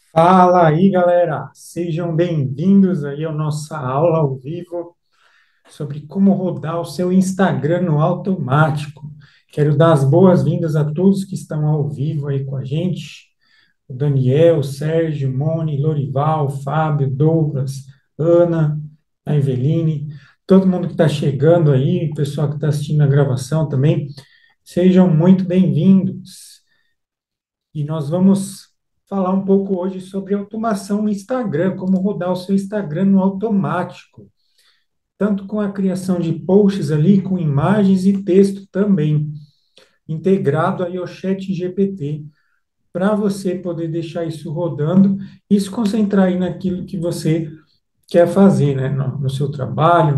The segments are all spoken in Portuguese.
Fala aí, galera! Sejam bem-vindos aí à nossa aula ao vivo sobre como rodar o seu Instagram no automático. Quero dar as boas-vindas a todos que estão ao vivo aí com a gente. O Daniel, o Sérgio, Moni, Lorival, Fábio, Douglas, Ana, a Eveline, todo mundo que está chegando aí, o pessoal que está assistindo a gravação também. Sejam muito bem-vindos. E nós vamos falar um pouco hoje sobre automação no Instagram, como rodar o seu Instagram no automático, tanto com a criação de posts ali, com imagens e texto também, integrado aí ao chat GPT, para você poder deixar isso rodando e se concentrar aí naquilo que você quer fazer, né? No seu trabalho,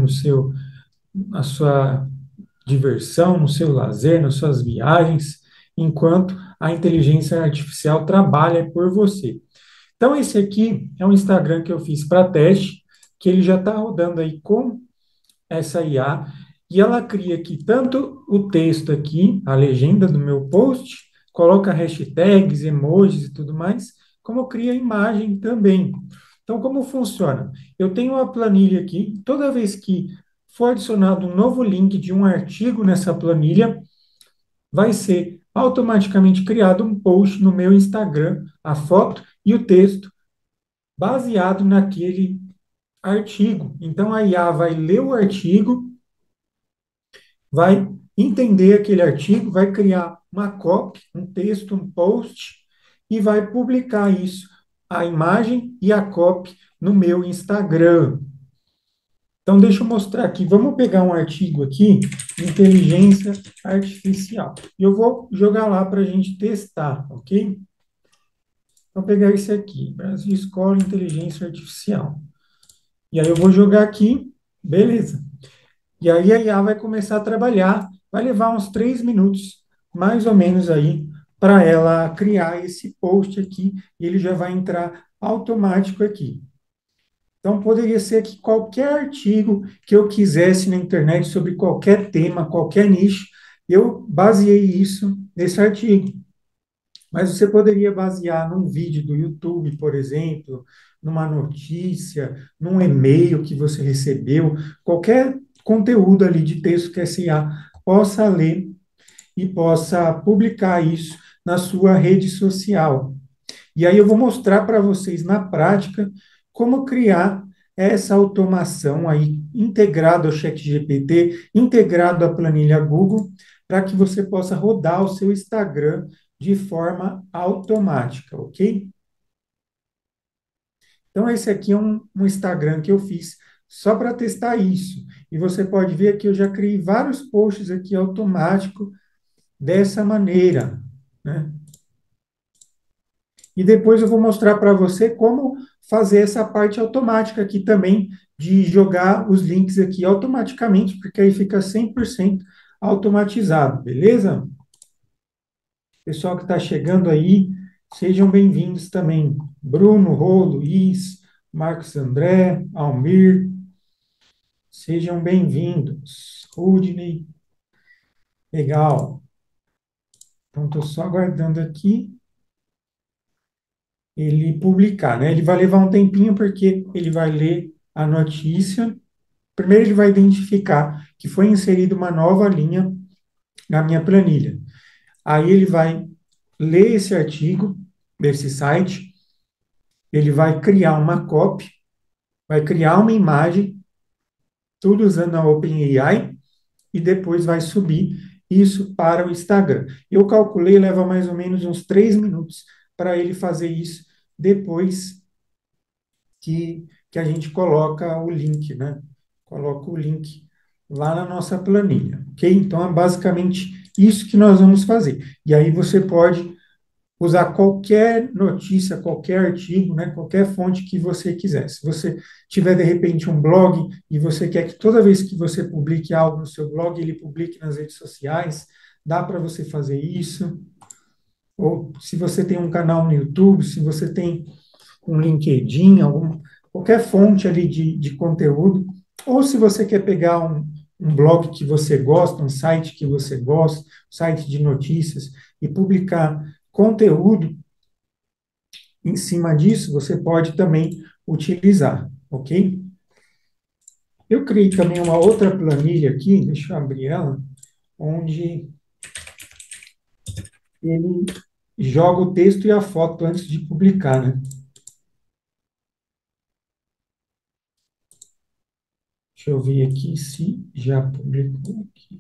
na sua diversão, no seu lazer, nas suas viagens, enquanto a inteligência artificial trabalha por você. Então, esse aqui é um Instagram que eu fiz para teste, que ele já está rodando aí com essa IA, e ela cria aqui tanto o texto aqui, a legenda do meu post, coloca hashtags, emojis e tudo mais, como cria imagem também. Então, como funciona? Eu tenho uma planilha aqui, toda vez que for adicionado um novo link de um artigo nessa planilha, vai ser automaticamente criado um post no meu Instagram, a foto e o texto baseado naquele artigo. Então, a IA vai ler o artigo, vai entender aquele artigo, vai criar uma copy, um texto, um post, e vai publicar isso, a imagem e a copy, no meu Instagram. Então, deixa eu mostrar aqui. Vamos pegar um artigo aqui, inteligência artificial. E eu vou jogar lá para a gente testar, ok? Vou pegar esse aqui, Brasil Escola Inteligência Artificial. E aí eu vou jogar aqui, beleza. E aí a IA vai começar a trabalhar, vai levar uns 3 minutos, mais ou menos aí, para ela criar esse post aqui, e ele já vai entrar automático aqui. Então, poderia ser que qualquer artigo que eu quisesse na internet sobre qualquer tema, qualquer nicho, eu baseei isso nesse artigo. Mas você poderia basear num vídeo do YouTube, por exemplo, numa notícia, num e-mail que você recebeu, qualquer conteúdo ali de texto que a IA possa ler e possa publicar isso na sua rede social. E aí eu vou mostrar para vocês na prática como criar essa automação aí integrado ao ChatGPT, integrado à planilha Google, para que você possa rodar o seu Instagram de forma automática, ok? Então, esse aqui é um Instagram que eu fiz só para testar isso. E você pode ver que eu já criei vários posts aqui automático dessa maneira, né? E depois eu vou mostrar para você como fazer essa parte automática aqui também, de jogar os links aqui automaticamente, porque aí fica 100% automatizado, beleza? Pessoal que está chegando aí, sejam bem-vindos também. Bruno, Rô, Luiz, Marcos André, Almir, sejam bem-vindos. Rudney, legal. Então, estou só aguardando aqui ele publicar, né? Ele vai levar um tempinho porque ele vai ler a notícia. Primeiro, ele vai identificar que foi inserida uma nova linha na minha planilha. Aí, ele vai ler esse artigo desse site, ele vai criar uma copy, vai criar uma imagem, tudo usando a OpenAI, e depois vai subir isso para o Instagram. Eu calculei, leva mais ou menos uns 3 minutos para ele fazer isso depois que a gente coloca o link, né? Coloca o link lá na nossa planilha, ok? Então, é basicamente isso que nós vamos fazer. E aí você pode usar qualquer notícia, qualquer artigo, né? Qualquer fonte que você quiser. Se você tiver, de repente, um blog e você quer que toda vez que você publique algo no seu blog, ele publique nas redes sociais, dá para você fazer isso. Ou se você tem um canal no YouTube, se você tem um LinkedIn, qualquer fonte ali de conteúdo, ou se você quer pegar um blog que você gosta, um site que você gosta, um site de notícias, e publicar conteúdo, Em cima disso, você pode também utilizar, ok? Eu criei também uma outra planilha aqui, deixa eu abrir ela, onde ele joga o texto e a foto antes de publicar, né? Deixa eu ver aqui se já publicou aqui.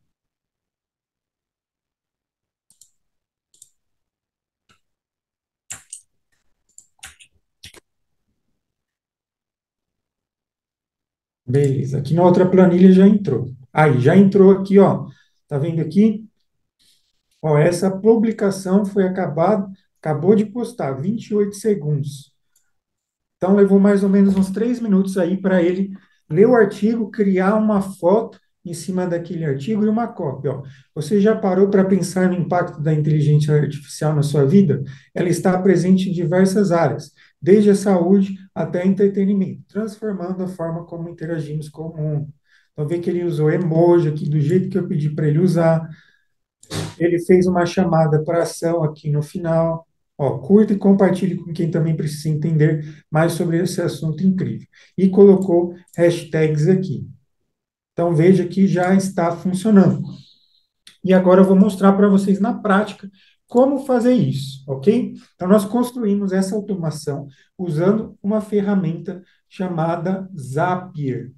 Beleza, aqui na outra planilha já entrou. Aí, já entrou aqui, ó. Tá vendo aqui? Ó, essa publicação foi acabou de postar, 28 segundos. Então, levou mais ou menos uns 3 minutos aí para ele ler o artigo, criar uma foto em cima daquele artigo e uma cópia. Ó. Você já parou para pensar no impacto da inteligência artificial na sua vida? Ela está presente em diversas áreas, desde a saúde até entretenimento, transformando a forma como interagimos com o mundo. Então, vê que ele usou emoji aqui do jeito que eu pedi para ele usar. Ele fez uma chamada para ação aqui no final. Ó, curta e compartilhe com quem também precisa entender mais sobre esse assunto incrível. E colocou hashtags aqui. Então veja que já está funcionando. E agora eu vou mostrar para vocês na prática como fazer isso, ok? Então nós construímos essa automação usando uma ferramenta chamada Zapier.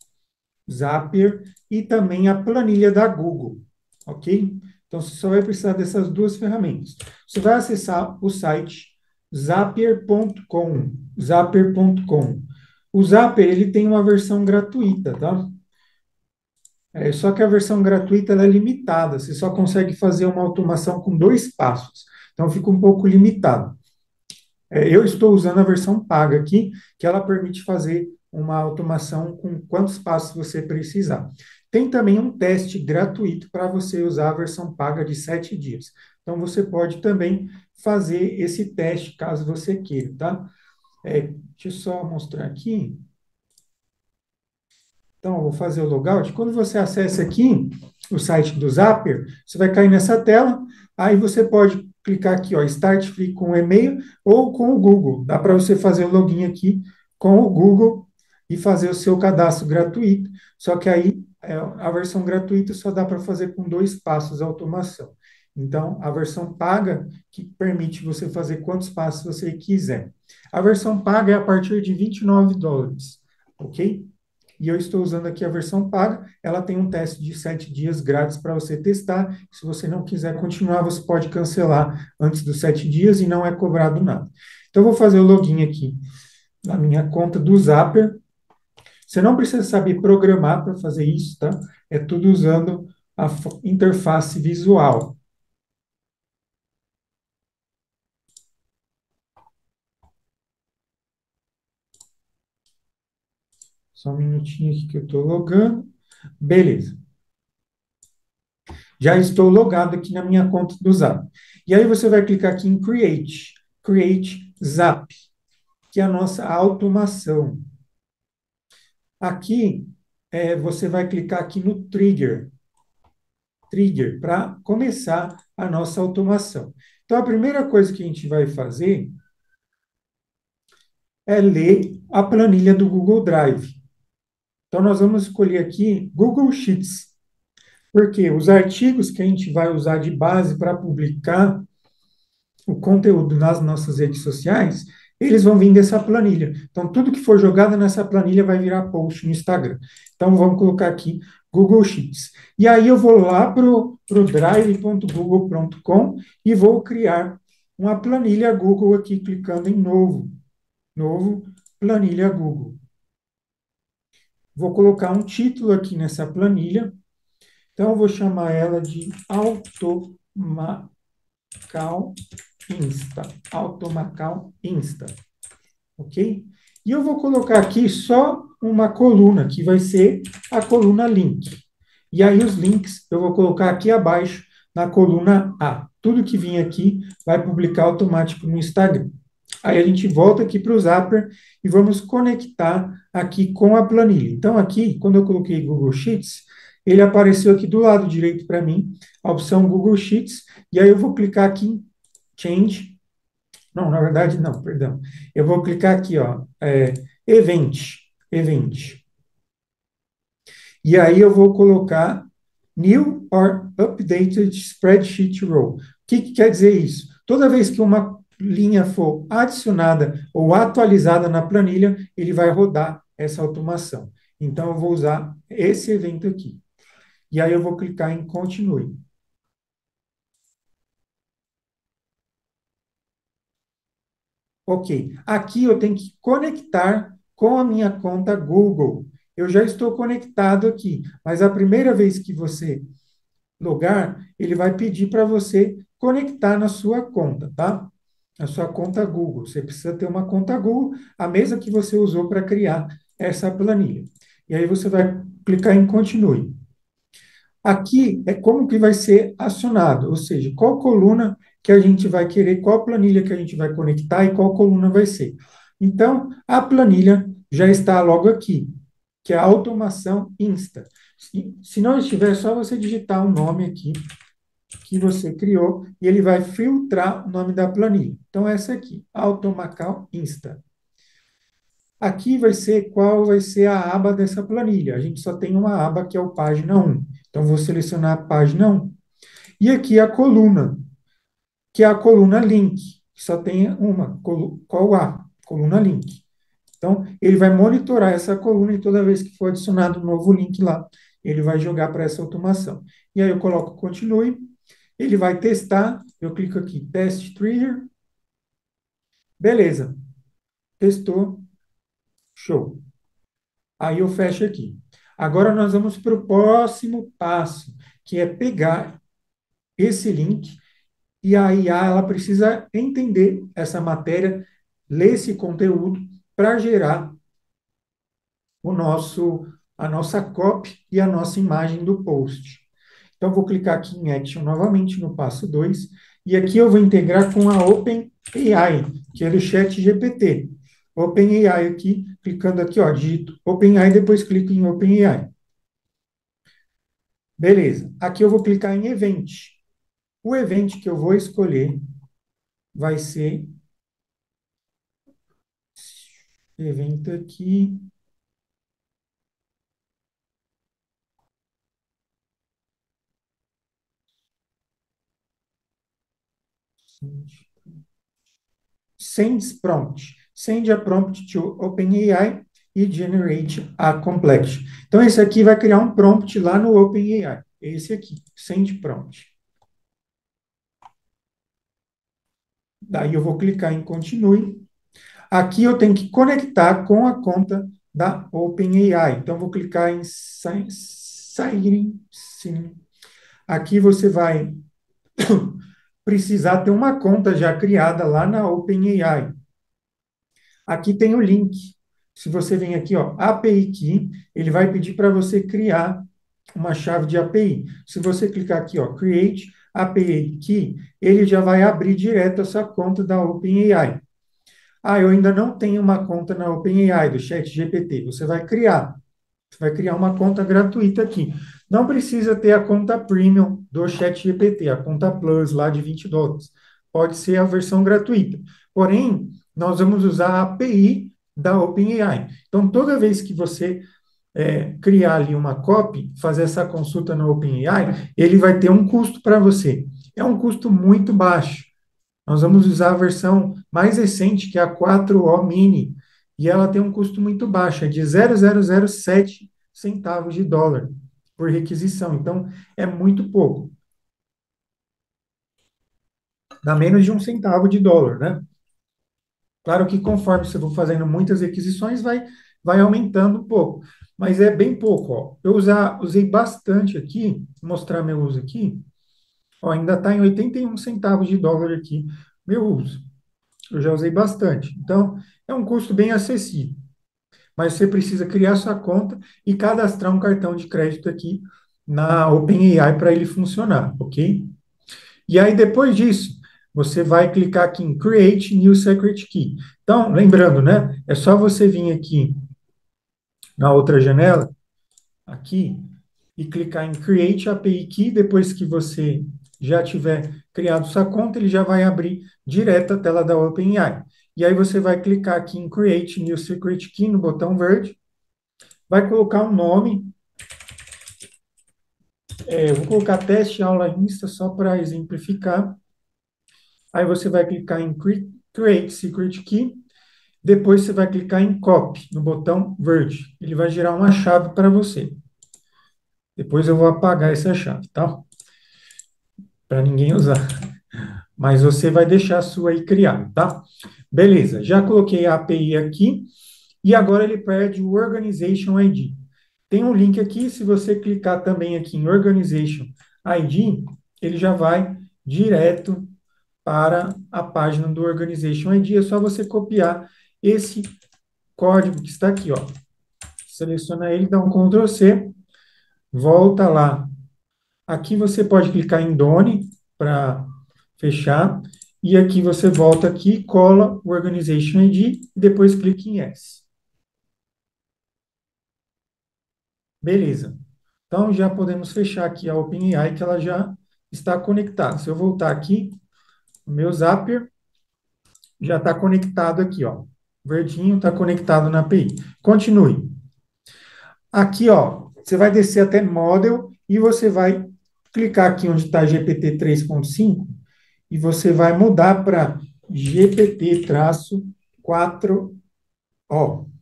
Zapier e também a planilha da Google, ok? Então, você só vai precisar dessas duas ferramentas. Você vai acessar o site zapier.com, zapier.com. O Zapier, ele tem uma versão gratuita, tá? Só que a versão gratuita ela é limitada, você só consegue fazer uma automação com 2 passos. Então, fica um pouco limitado. Eu estou usando a versão paga aqui, que ela permite fazer uma automação com quantos passos você precisar. Tem também um teste gratuito para você usar a versão paga de 7 dias. Então, você pode também fazer esse teste caso você queira, tá? Deixa eu só mostrar aqui. Então, eu vou fazer o logout. Quando você acessa aqui o site do Zapier, você vai cair nessa tela. Aí você pode clicar aqui, ó, Start Free com o e-mail ou com o Google. Dá para você fazer o login aqui com o Google e fazer o seu cadastro gratuito. Só que aí a versão gratuita só dá para fazer com 2 passos a automação. Então, a versão paga que permite você fazer quantos passos você quiser. A versão paga é a partir de US$ 29, ok? E eu estou usando aqui a versão paga. Ela tem um teste de 7 dias grátis para você testar. Se você não quiser continuar, você pode cancelar antes dos 7 dias e não é cobrado nada. Então, eu vou fazer o login aqui na minha conta do Zapier. Você não precisa saber programar para fazer isso, tá? É tudo usando a interface visual. Só um minutinho aqui que eu estou logando. Beleza. Já estou logado aqui na minha conta do Zap. E aí você vai clicar aqui em Create, Create Zap, que é a nossa automação. Aqui, você vai clicar aqui no Trigger, para começar a nossa automação. Então, a primeira coisa que a gente vai fazer é ler a planilha do Google Drive. Então, nós vamos escolher aqui Google Sheets, porque os artigos que a gente vai usar de base para publicar o conteúdo nas nossas redes sociais, eles vão vir dessa planilha. Então, tudo que for jogado nessa planilha vai virar post no Instagram. Então, vamos colocar aqui Google Sheets. E aí eu vou lá para o drive.google.com e vou criar uma planilha Google aqui, clicando em novo, planilha Google. Vou colocar um título aqui nessa planilha. Então, eu vou chamar ela de Automacal Insta, Automacal Insta, ok? E eu vou colocar aqui só uma coluna, que vai ser a coluna link. E aí os links eu vou colocar aqui abaixo, na coluna A. Tudo que vir aqui vai publicar automático no Instagram. Aí a gente volta aqui para o Zapier e vamos conectar aqui com a planilha. Então aqui, quando eu coloquei Google Sheets, ele apareceu aqui do lado direito para mim, a opção Google Sheets, e aí eu vou clicar aqui em Change Não, na verdade, não, perdão. Eu vou clicar aqui, ó, Event, Event. E aí eu vou colocar New or Updated Spreadsheet Row. O que que quer dizer isso? Toda vez que uma linha for adicionada ou atualizada na planilha, ele vai rodar essa automação. Então, eu vou usar esse evento aqui. E aí eu vou clicar em Continue. Ok. Aqui eu tenho que conectar com a minha conta Google. Eu já estou conectado aqui, mas a primeira vez que você logar, ele vai pedir para você conectar na sua conta, tá? Na sua conta Google. Você precisa ter uma conta Google, a mesma que você usou para criar essa planilha. E aí você vai clicar em Continue. Aqui é como que vai ser acionado, ou seja, qual coluna que a gente vai querer, qual planilha que a gente vai conectar e qual coluna vai ser. Então, a planilha já está logo aqui, que é a automação Insta. Se não estiver, é só você digitar um nome aqui que você criou e ele vai filtrar o nome da planilha. Então, essa aqui, Automacal Insta. Aqui vai ser qual vai ser a aba dessa planilha. A gente só tem uma aba que é o página 1. Então, vou selecionar a página 1. E aqui a coluna, que é a coluna link, que só tem uma, qual a? Coluna link. Então, ele vai monitorar essa coluna e toda vez que for adicionado um novo link lá, ele vai jogar para essa automação. E aí eu coloco continue, ele vai testar, eu clico aqui, test trigger, beleza, testou, show. Aí eu fecho aqui. Agora nós vamos para o próximo passo, que é pegar esse link e a IA ela precisa entender essa matéria, ler esse conteúdo para gerar a nossa copy e a nossa imagem do post. Então, vou clicar aqui em Action novamente, no passo 2, e aqui eu vou integrar com a OpenAI, que é do Chat GPT. OpenAI aqui, clicando aqui, ó, digito OpenAI, depois clico em OpenAI. Beleza. Aqui eu vou clicar em Event. O evento que eu vou escolher vai ser evento aqui. Sends prompt. Send a prompt to OpenAI e generate a complex. Então, esse aqui vai criar um prompt lá no OpenAI. Esse aqui, send prompt. Daí eu vou clicar em continue. Aqui eu tenho que conectar com a conta da OpenAI. Então, vou clicar em sign in. Aqui você vai precisar ter uma conta já criada lá na OpenAI. Aqui tem o link. Se você vem aqui, ó, API Key, ele vai pedir para você criar uma chave de API. Se você clicar aqui, ó, Create API Key, ele já vai abrir direto essa conta da OpenAI. Ah, eu ainda não tenho uma conta na OpenAI, do ChatGPT. Você vai criar. Você vai criar uma conta gratuita aqui. Não precisa ter a conta premium do ChatGPT, a conta Plus lá de US$ 20. Pode ser a versão gratuita. Porém, nós vamos usar a API da OpenAI. Então, toda vez que você criar ali uma copy, fazer essa consulta na OpenAI, ele vai ter um custo para você. É um custo muito baixo. Nós vamos usar a versão mais recente, que é a 4O Mini, e ela tem um custo muito baixo, é de 0,007 centavos de dólar por requisição. Então, é muito pouco. Dá menos de um centavo de dólar, né? Claro que conforme você for fazendo muitas requisições, vai aumentando um pouco. Mas é bem pouco, ó. Eu usei bastante aqui, vou mostrar meu uso aqui. Ó, ainda está em 81 centavos de dólar aqui, meu uso. Eu já usei bastante. Então, é um custo bem acessível. Mas você precisa criar sua conta e cadastrar um cartão de crédito aqui na OpenAI para ele funcionar, ok? E aí, depois disso, você vai clicar aqui em Create New Secret Key. Então, lembrando, né? É só você vir aqui na outra janela, aqui, e clicar em Create API Key, depois que você já tiver criado sua conta, ele já vai abrir direto a tela da OpenAI. E aí você vai clicar aqui em Create New Secret Key no botão verde, vai colocar um nome. Eu vou colocar teste aula Insta só para exemplificar. Aí você vai clicar em Create Secret Key. Depois você vai clicar em Copy no botão verde. Ele vai gerar uma chave para você. Depois eu vou apagar essa chave, tá? Para ninguém usar. Mas você vai deixar a sua aí criada, tá? Beleza, já coloquei a API aqui. E agora ele pede o Organization ID. Tem um link aqui, se você clicar também aqui em Organization ID, ele já vai direto para a página do Organization ID. É só você copiar esse código que está aqui, ó. Seleciona ele, dá um Ctrl C, volta lá. Aqui você pode clicar em Done para fechar. E aqui você volta aqui, cola o Organization ID e depois clica em Yes. Beleza. Então, já podemos fechar aqui a OpenAI, que ela já está conectada. Se eu voltar aqui, o meu Zapier já está conectado aqui, ó. Verdinho está conectado na API. Continue. Aqui, ó, você vai descer até Model e você vai clicar aqui onde está GPT 3.5 e você vai mudar para GPT-4O.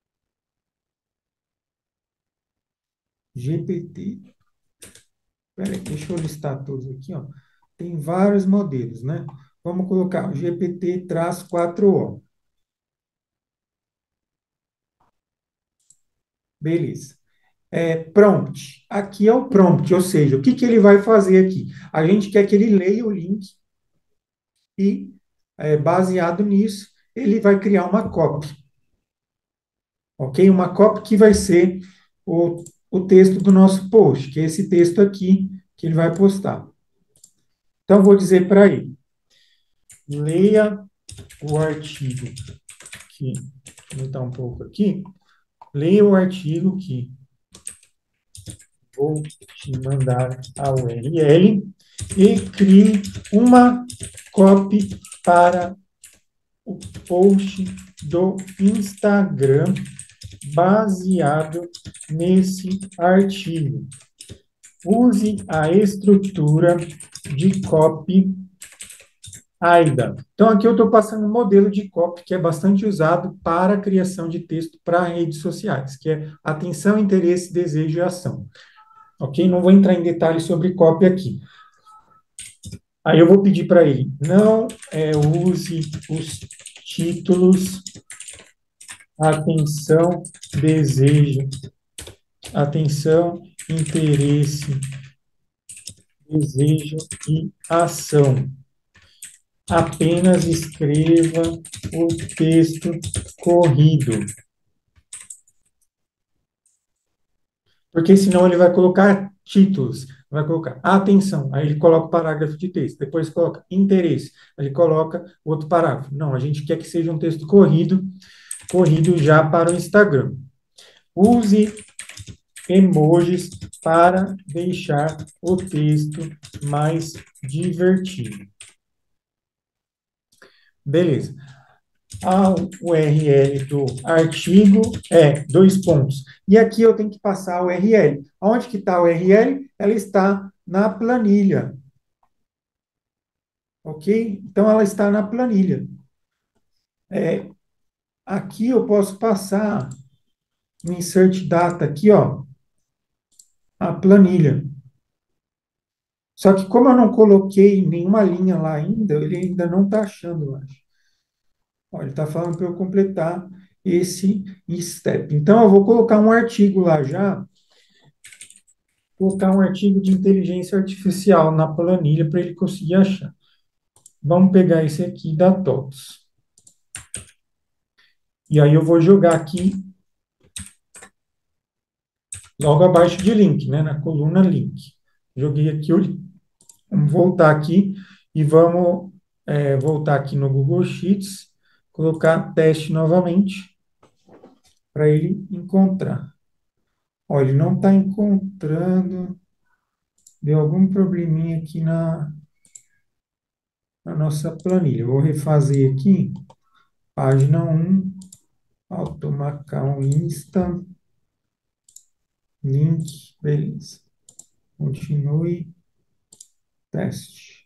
GPT. Peraí, deixa eu listar todos aqui, ó. Tem vários modelos, né? Vamos colocar o GPT-4O. Beleza. Prompt. Aqui é o prompt, ou seja, o que que ele vai fazer aqui? A gente quer que ele leia o link e, baseado nisso, ele vai criar uma copy, ok? Uma copy que vai ser o texto do nosso post, que é esse texto aqui que ele vai postar. Então, vou dizer para ele, leia o artigo que, vou aumentar um pouco aqui, leia o artigo que vou te mandar a URL e crie uma copy para o post do Instagram baseado nesse artigo. Use a estrutura de copy AIDA. Então, aqui eu estou passando um modelo de copy que é bastante usado para a criação de texto para redes sociais, que é atenção, interesse, desejo e ação. Ok? Não vou entrar em detalhes sobre copy aqui. Aí eu vou pedir para ele, não use os títulos atenção, desejo, atenção, interesse, desejo e ação. Apenas escreva o texto corrido. Porque senão ele vai colocar títulos, vai colocar atenção, aí ele coloca o parágrafo de texto, depois coloca interesse, aí ele coloca outro parágrafo. Não, a gente quer que seja um texto corrido já para o Instagram. Use emojis para deixar o texto mais divertido. Beleza. A URL do artigo é dois pontos. E aqui eu tenho que passar a URL. Onde que está a URL? Ela está na planilha. Ok? Então, ela está na planilha. Aqui eu posso passar no Insert Data aqui, ó, a planilha. Só que como eu não coloquei nenhuma linha lá ainda, ele ainda não está achando, eu acho. Ó, ele está falando para eu completar esse step. Então, eu vou colocar um artigo lá já, colocar um artigo de inteligência artificial na planilha para ele conseguir achar. Vamos pegar esse aqui da TOTS. E aí eu vou jogar aqui logo abaixo de link, né, na coluna link. Joguei aqui o link. Vamos voltar aqui e vamos voltar aqui no Google Sheets, colocar teste novamente para ele encontrar. Olha, ele não está encontrando. deu algum probleminha aqui na nossa planilha. Eu vou refazer aqui, página um, Automacau Insta, link, beleza. Continue, teste.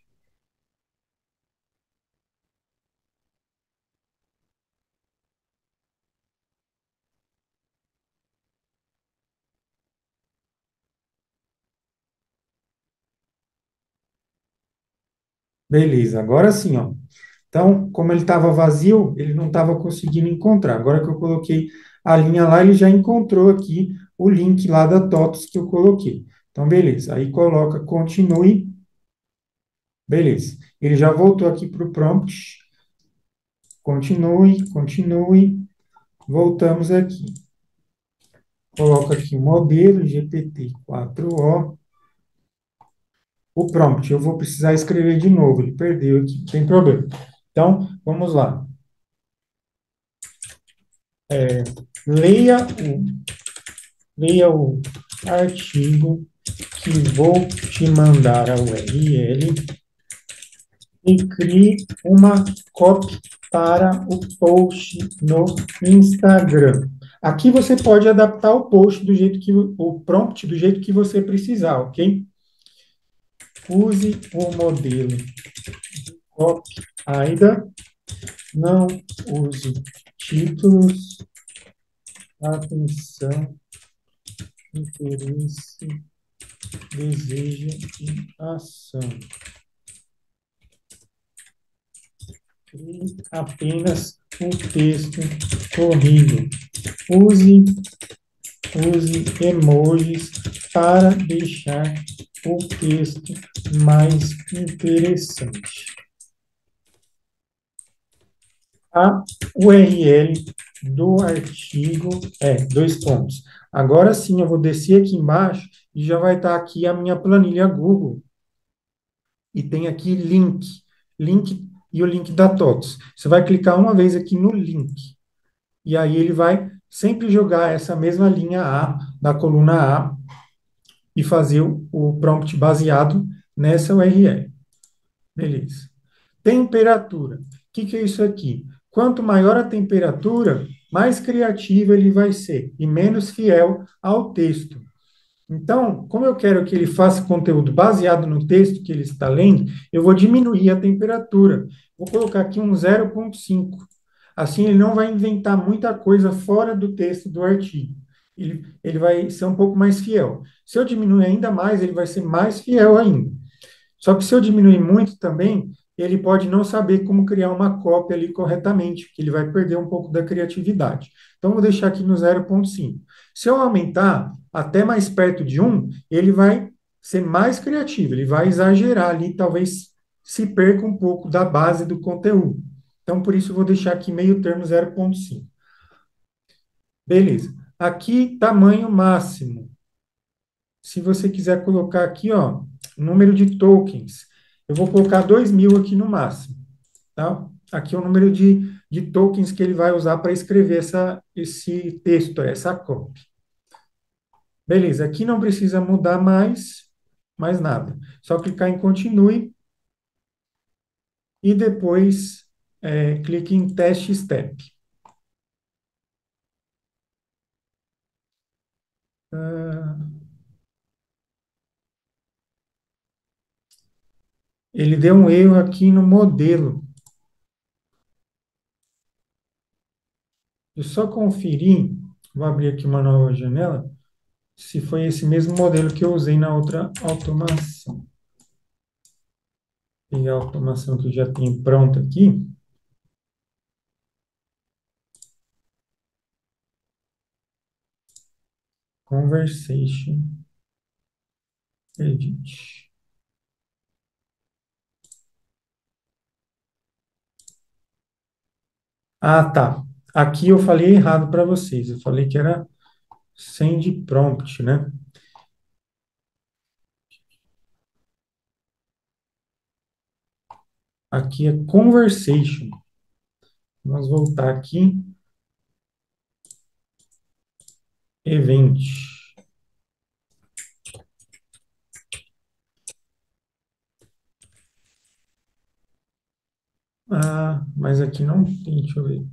Beleza, agora sim, ó. Então, como ele estava vazio, ele não estava conseguindo encontrar. Agora que eu coloquei a linha lá, ele já encontrou aqui o link lá da TOTOS que eu coloquei. Então, beleza. Aí coloca continue. Beleza. Ele já voltou aqui para o prompt. Continue, continue. Voltamos aqui. Coloca aqui o modelo GPT-4o. O prompt, eu vou precisar escrever de novo. Ele perdeu aqui, não tem problema. Então, vamos lá. Leia o, leia o artigo que vou te mandar a URL e crie uma copy para o post no Instagram. Aqui você pode adaptar o post do jeito que o prompt do jeito que você precisar, ok? Use o modelo copy AIDA, não use títulos, atenção, interesse, desejo e ação. Crie apenas o texto corrido. Use, use emojis para deixar o texto mais interessante. A URL do artigo é dois pontos. Agora sim, eu vou descer aqui embaixo e já vai estar aqui a minha planilha Google. E tem aqui link e o link da TOTS. Você vai clicar uma vez aqui no link. E aí ele vai sempre jogar essa mesma linha A, da coluna A, e fazer o prompt baseado nessa URL. Beleza. Temperatura. O que é isso aqui? Quanto maior a temperatura, mais criativo ele vai ser e menos fiel ao texto. Então, como eu quero que ele faça conteúdo baseado no texto que ele está lendo, eu vou diminuir a temperatura. Vou colocar aqui um 0,5. Assim, ele não vai inventar muita coisa fora do texto do artigo. Ele vai ser um pouco mais fiel. Se eu diminuir ainda mais, ele vai ser mais fiel ainda. Só que se eu diminuir muito também, ele pode não saber como criar uma cópia ali corretamente, porque ele vai perder um pouco da criatividade. Então, vou deixar aqui no 0,5. Se eu aumentar até mais perto de 1, ele vai ser mais criativo, ele vai exagerar ali, talvez se perca um pouco da base do conteúdo. Então, por isso, eu vou deixar aqui meio termo 0,5. Beleza. Aqui, tamanho máximo. Se você quiser colocar aqui, ó, número de tokens, eu vou colocar 2.000 aqui no máximo, tá? Aqui é o número de tokens que ele vai usar para escrever esse texto, essa copy. Beleza, aqui não precisa mudar mais nada. Só clicar em continue e depois clique em teste step. Ah, ele deu um erro aqui no modelo. Eu só conferir, vou abrir aqui uma nova janela, se foi esse mesmo modelo que eu usei na outra automação. Pegar a automação que eu já tenho pronta aqui. Conversation Edit. Ah, tá. Aqui eu falei errado para vocês. Eu falei que era send prompt, né? Aqui é conversation. Vamos voltar aqui. Event. Ah, mas aqui não tem, deixa eu ver.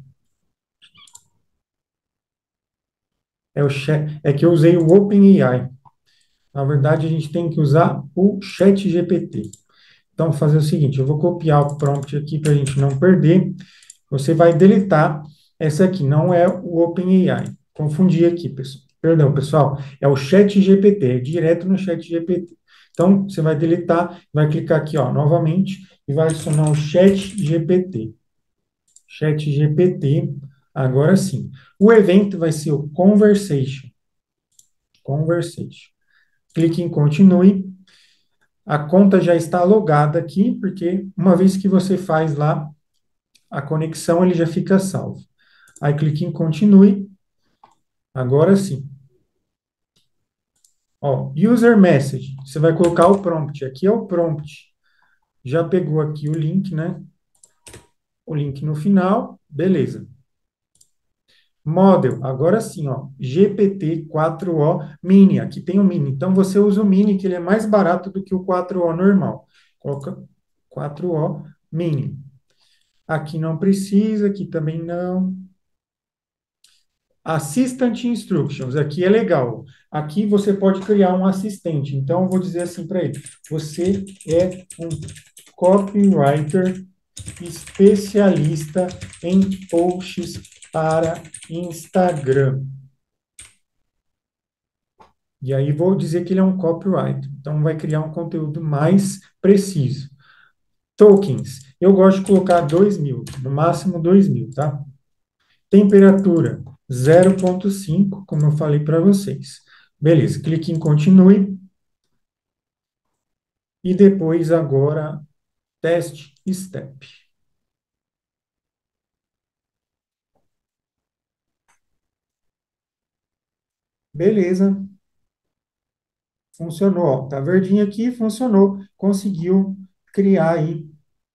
É que eu usei o OpenAI. Na verdade, a gente tem que usar o ChatGPT. Então, vou fazer o seguinte, eu vou copiar o prompt aqui para a gente não perder. Você vai deletar essa aqui, não é o OpenAI. Confundi aqui, pessoal. Perdão, pessoal, é o ChatGPT, é direto no ChatGPT. Então, você vai deletar, vai clicar aqui, ó, novamente, e vai adicionar o ChatGPT. ChatGPT, agora sim. O evento vai ser o Conversation. Conversation. Clique em Continue. A conta já está logada aqui, porque uma vez que você faz lá a conexão, ele já fica salvo. Aí clique em Continue. Agora sim. Ó, User Message. Você vai colocar o prompt. Aqui é o prompt. Já pegou aqui o link, né? O link no final. Beleza. Model, agora sim, ó, GPT-4o Mini, aqui tem o Mini. Então você usa o Mini, que ele é mais barato do que o 4o normal. Coloca 4o Mini. Aqui não precisa, aqui também não. Assistant Instructions, aqui é legal. Aqui você pode criar um assistente. Então eu vou dizer assim para ele: você é um copywriter especialista em posts para Instagram. E aí vou dizer que ele é um copywriter. Então vai criar um conteúdo mais preciso. Tokens. Eu gosto de colocar 2.000, no máximo 2.000, tá? Temperatura 0,5, como eu falei para vocês. Beleza, clique em continue e depois agora teste step. Beleza, funcionou. Ó, tá verdinho aqui, funcionou. Conseguiu criar aí.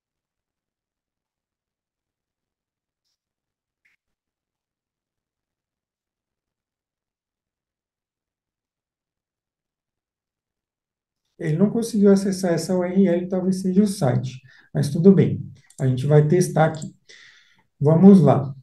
Ele não conseguiu acessar essa URL, talvez seja o site, mas tudo bem. A gente vai testar aqui. Vamos lá.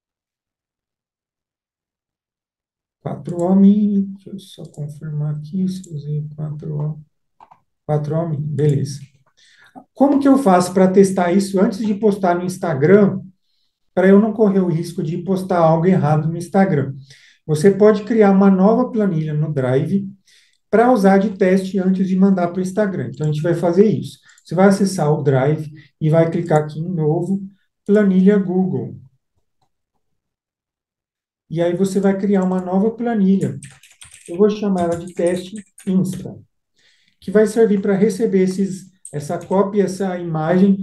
4 homem, deixa eu só confirmar aqui se eu usei 4 homem, beleza. Como que eu faço para testar isso antes de postar no Instagram, para eu não correr o risco de postar algo errado no Instagram? Você pode criar uma nova planilha no Drive para usar de teste antes de mandar para o Instagram. Então, a gente vai fazer isso. Você vai acessar o Drive e vai clicar aqui em Novo, Planilha Google. E aí você vai criar uma nova planilha. Eu vou chamar ela de teste Insta, que vai servir para receber essa cópia, essa imagem,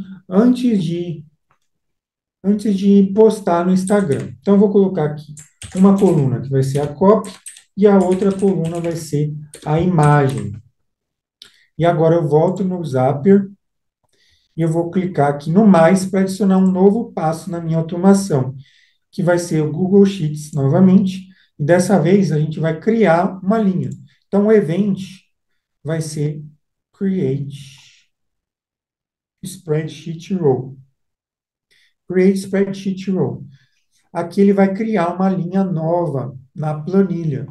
antes de postar no Instagram. Então, eu vou colocar aqui uma coluna que vai ser a copy e a outra coluna vai ser a imagem. E agora eu volto no Zapier e eu vou clicar aqui no mais para adicionar um novo passo na minha automação, que vai ser o Google Sheets novamente. E dessa vez a gente vai criar uma linha. Então, o event vai ser Create Spreadsheet Row. Create Spreadsheet Row. Aqui ele vai criar uma linha nova na planilha.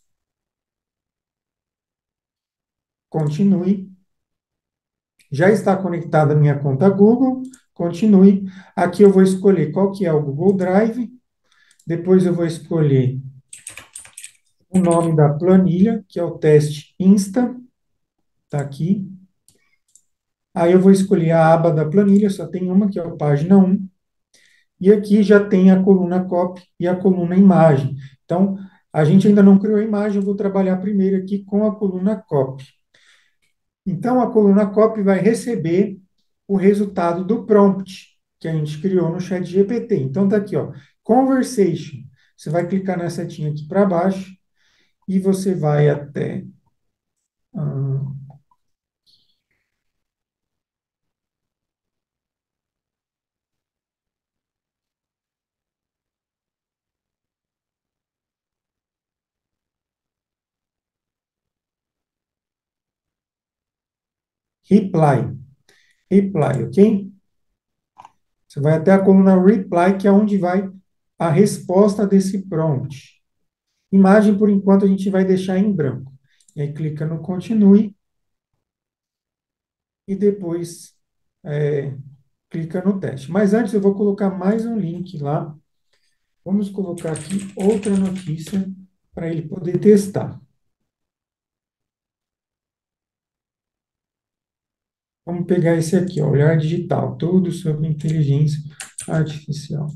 Continue. Já está conectada a minha conta Google. Continue. Aqui eu vou escolher qual que é o Google Drive. Depois eu vou escolher o nome da planilha, que é o teste Insta. Está aqui. Aí eu vou escolher a aba da planilha, só tem uma, que é a página 1. E aqui já tem a coluna copy e a coluna imagem. Então, a gente ainda não criou a imagem, eu vou trabalhar primeiro aqui com a coluna copy. Então, a coluna copy vai receber o resultado do prompt que a gente criou no chat GPT. Então, tá aqui, ó, conversation. Você vai clicar na setinha aqui para baixo e você vai até reply. Reply, ok? Você vai até a coluna reply, que é onde vai a resposta desse prompt. Imagem, por enquanto, a gente vai deixar em branco. E aí clica no continue e depois clica no teste. Mas antes eu vou colocar mais um link lá. Vamos colocar aqui outra notícia para ele poder testar. Vamos pegar esse aqui, ó, Olhar Digital, tudo sobre inteligência artificial.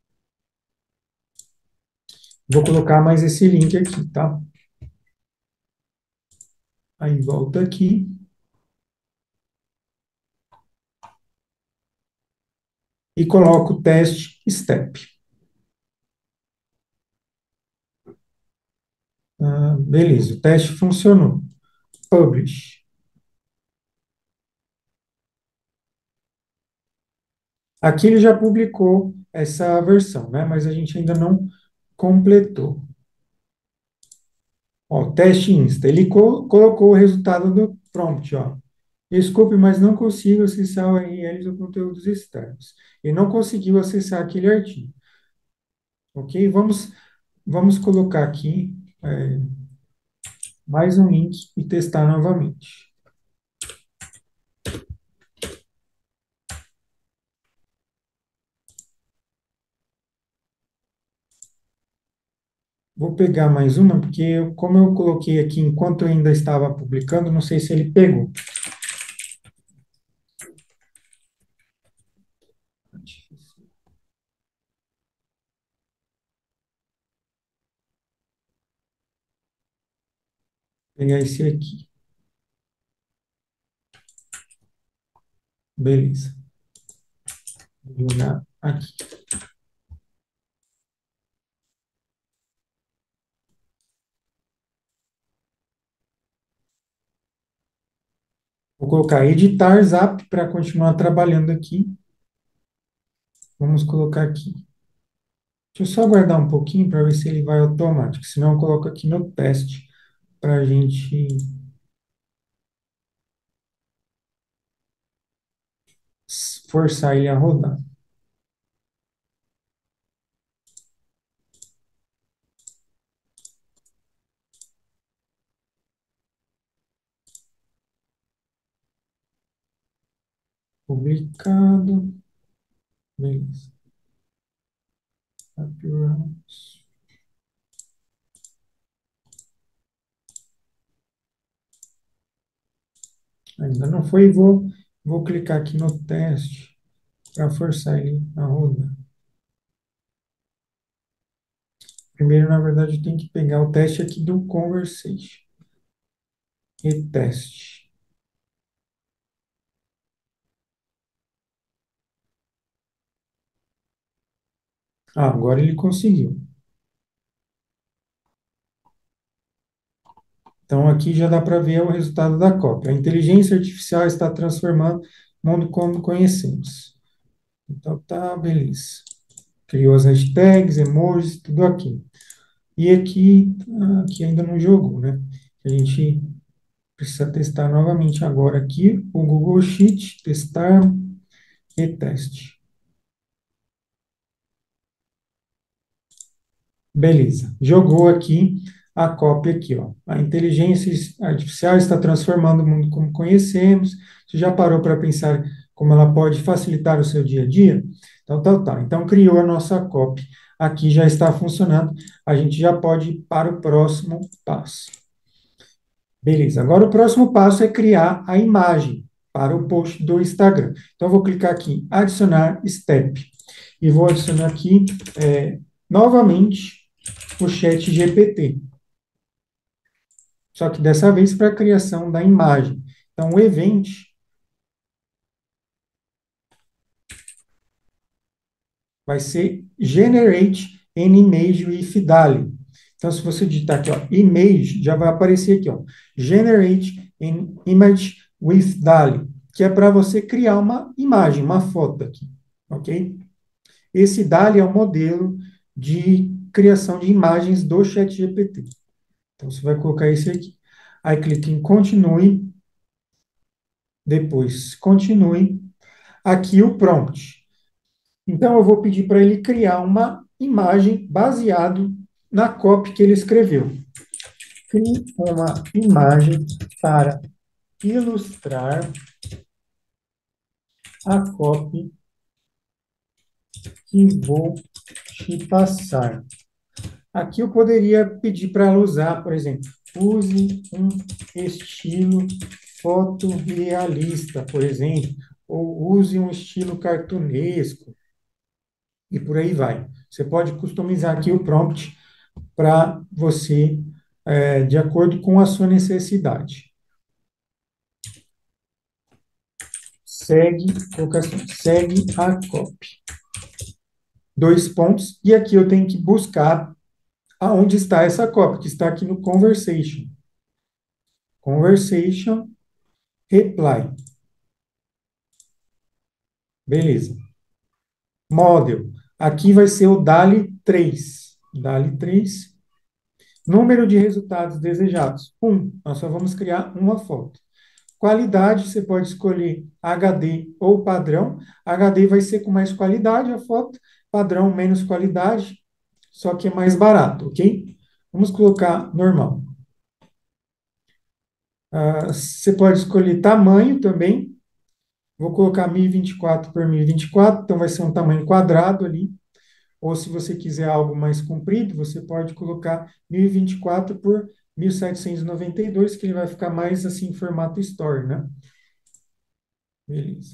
Vou colocar mais esse link aqui, tá? Aí volta aqui e coloco o teste step. Ah, beleza, o teste funcionou. Publish. Aqui ele já publicou essa versão, né? Mas a gente ainda não completou. Ó, teste Insta. Ele colocou o resultado do prompt, ó. Desculpe, mas não consigo acessar o URLs ou conteúdos externos. Ele não conseguiu acessar aquele artigo. Ok? Vamos colocar aqui mais um link e testar novamente. Vou pegar mais uma, porque como eu coloquei aqui enquanto eu ainda estava publicando, não sei se ele pegou. Vou pegar esse aqui. Beleza. Vou jogar aqui. Vou colocar editar Zap para continuar trabalhando aqui. Vamos colocar aqui. Deixa eu só aguardar um pouquinho para ver se ele vai automático. Senão eu coloco aqui no teste para a gente forçar ele a rodar. Publicado. Beleza. Appearance. Ainda não foi. Vou clicar aqui no teste para forçar ele a rodar. Primeiro, na verdade, eu tenho que pegar o teste aqui do Conversation. Reteste. Ah, agora ele conseguiu. Então, aqui já dá para ver o resultado da cópia. A inteligência artificial está transformando o mundo como conhecemos. Então, tá, beleza. Criou as hashtags, emojis, tudo aqui. E aqui ainda não jogou, né? A gente precisa testar novamente agora aqui o Google Sheet, testar e teste. Beleza. Jogou aqui a cópia aqui, ó. A inteligência artificial está transformando o mundo como conhecemos. Você já parou para pensar como ela pode facilitar o seu dia a dia? Então, criou a nossa cópia. Aqui já está funcionando. A gente já pode ir para o próximo passo. Beleza. Agora o próximo passo é criar a imagem para o post do Instagram. Então, eu vou clicar aqui, adicionar step. E vou adicionar aqui, novamente, o chat GPT. Só que dessa vez para a criação da imagem. Então, o event vai ser generate an image with DALL-E. Então, se você digitar aqui, ó, image, já vai aparecer aqui, ó, generate an image with DALL-E, que é para você criar uma imagem, uma foto aqui, ok? Esse DALL-E é o modelo de criação de imagens do ChatGPT. Então, você vai colocar esse aqui. Aí, clique em continue, depois continue. Aqui o prompt. Então, eu vou pedir para ele criar uma imagem baseado na copy que ele escreveu. Crie uma imagem para ilustrar a copy que vou te passar. Aqui eu poderia pedir para ela usar, por exemplo, use um estilo fotorrealista, por exemplo, ou use um estilo cartunesco, e por aí vai. Você pode customizar aqui o prompt para você, de acordo com a sua necessidade. Segue, colocação, segue a copy. Dois pontos, e aqui eu tenho que buscar aonde está essa copy, que está aqui no conversation. Conversation, reply. Beleza. Model. Aqui vai ser o DALI 3. DALI 3. Número de resultados desejados. 1. Nós só vamos criar uma foto. Qualidade, você pode escolher HD ou padrão. HD vai ser com mais qualidade a foto. Padrão, menos qualidade, só que é mais barato, ok? Vamos colocar normal. Você pode escolher tamanho também. Vou colocar 1024 por 1024, então vai ser um tamanho quadrado ali. Ou se você quiser algo mais comprido, você pode colocar 1024 por 1792, que ele vai ficar mais assim em formato story, né? Beleza.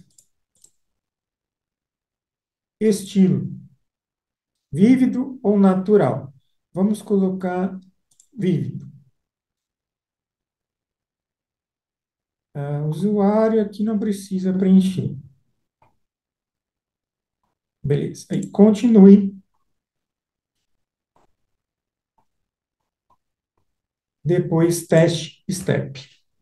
Estilo, vívido ou natural? Vamos colocar vívido. Usuário aqui não precisa preencher. Beleza. Aí, continue. Depois, teste step.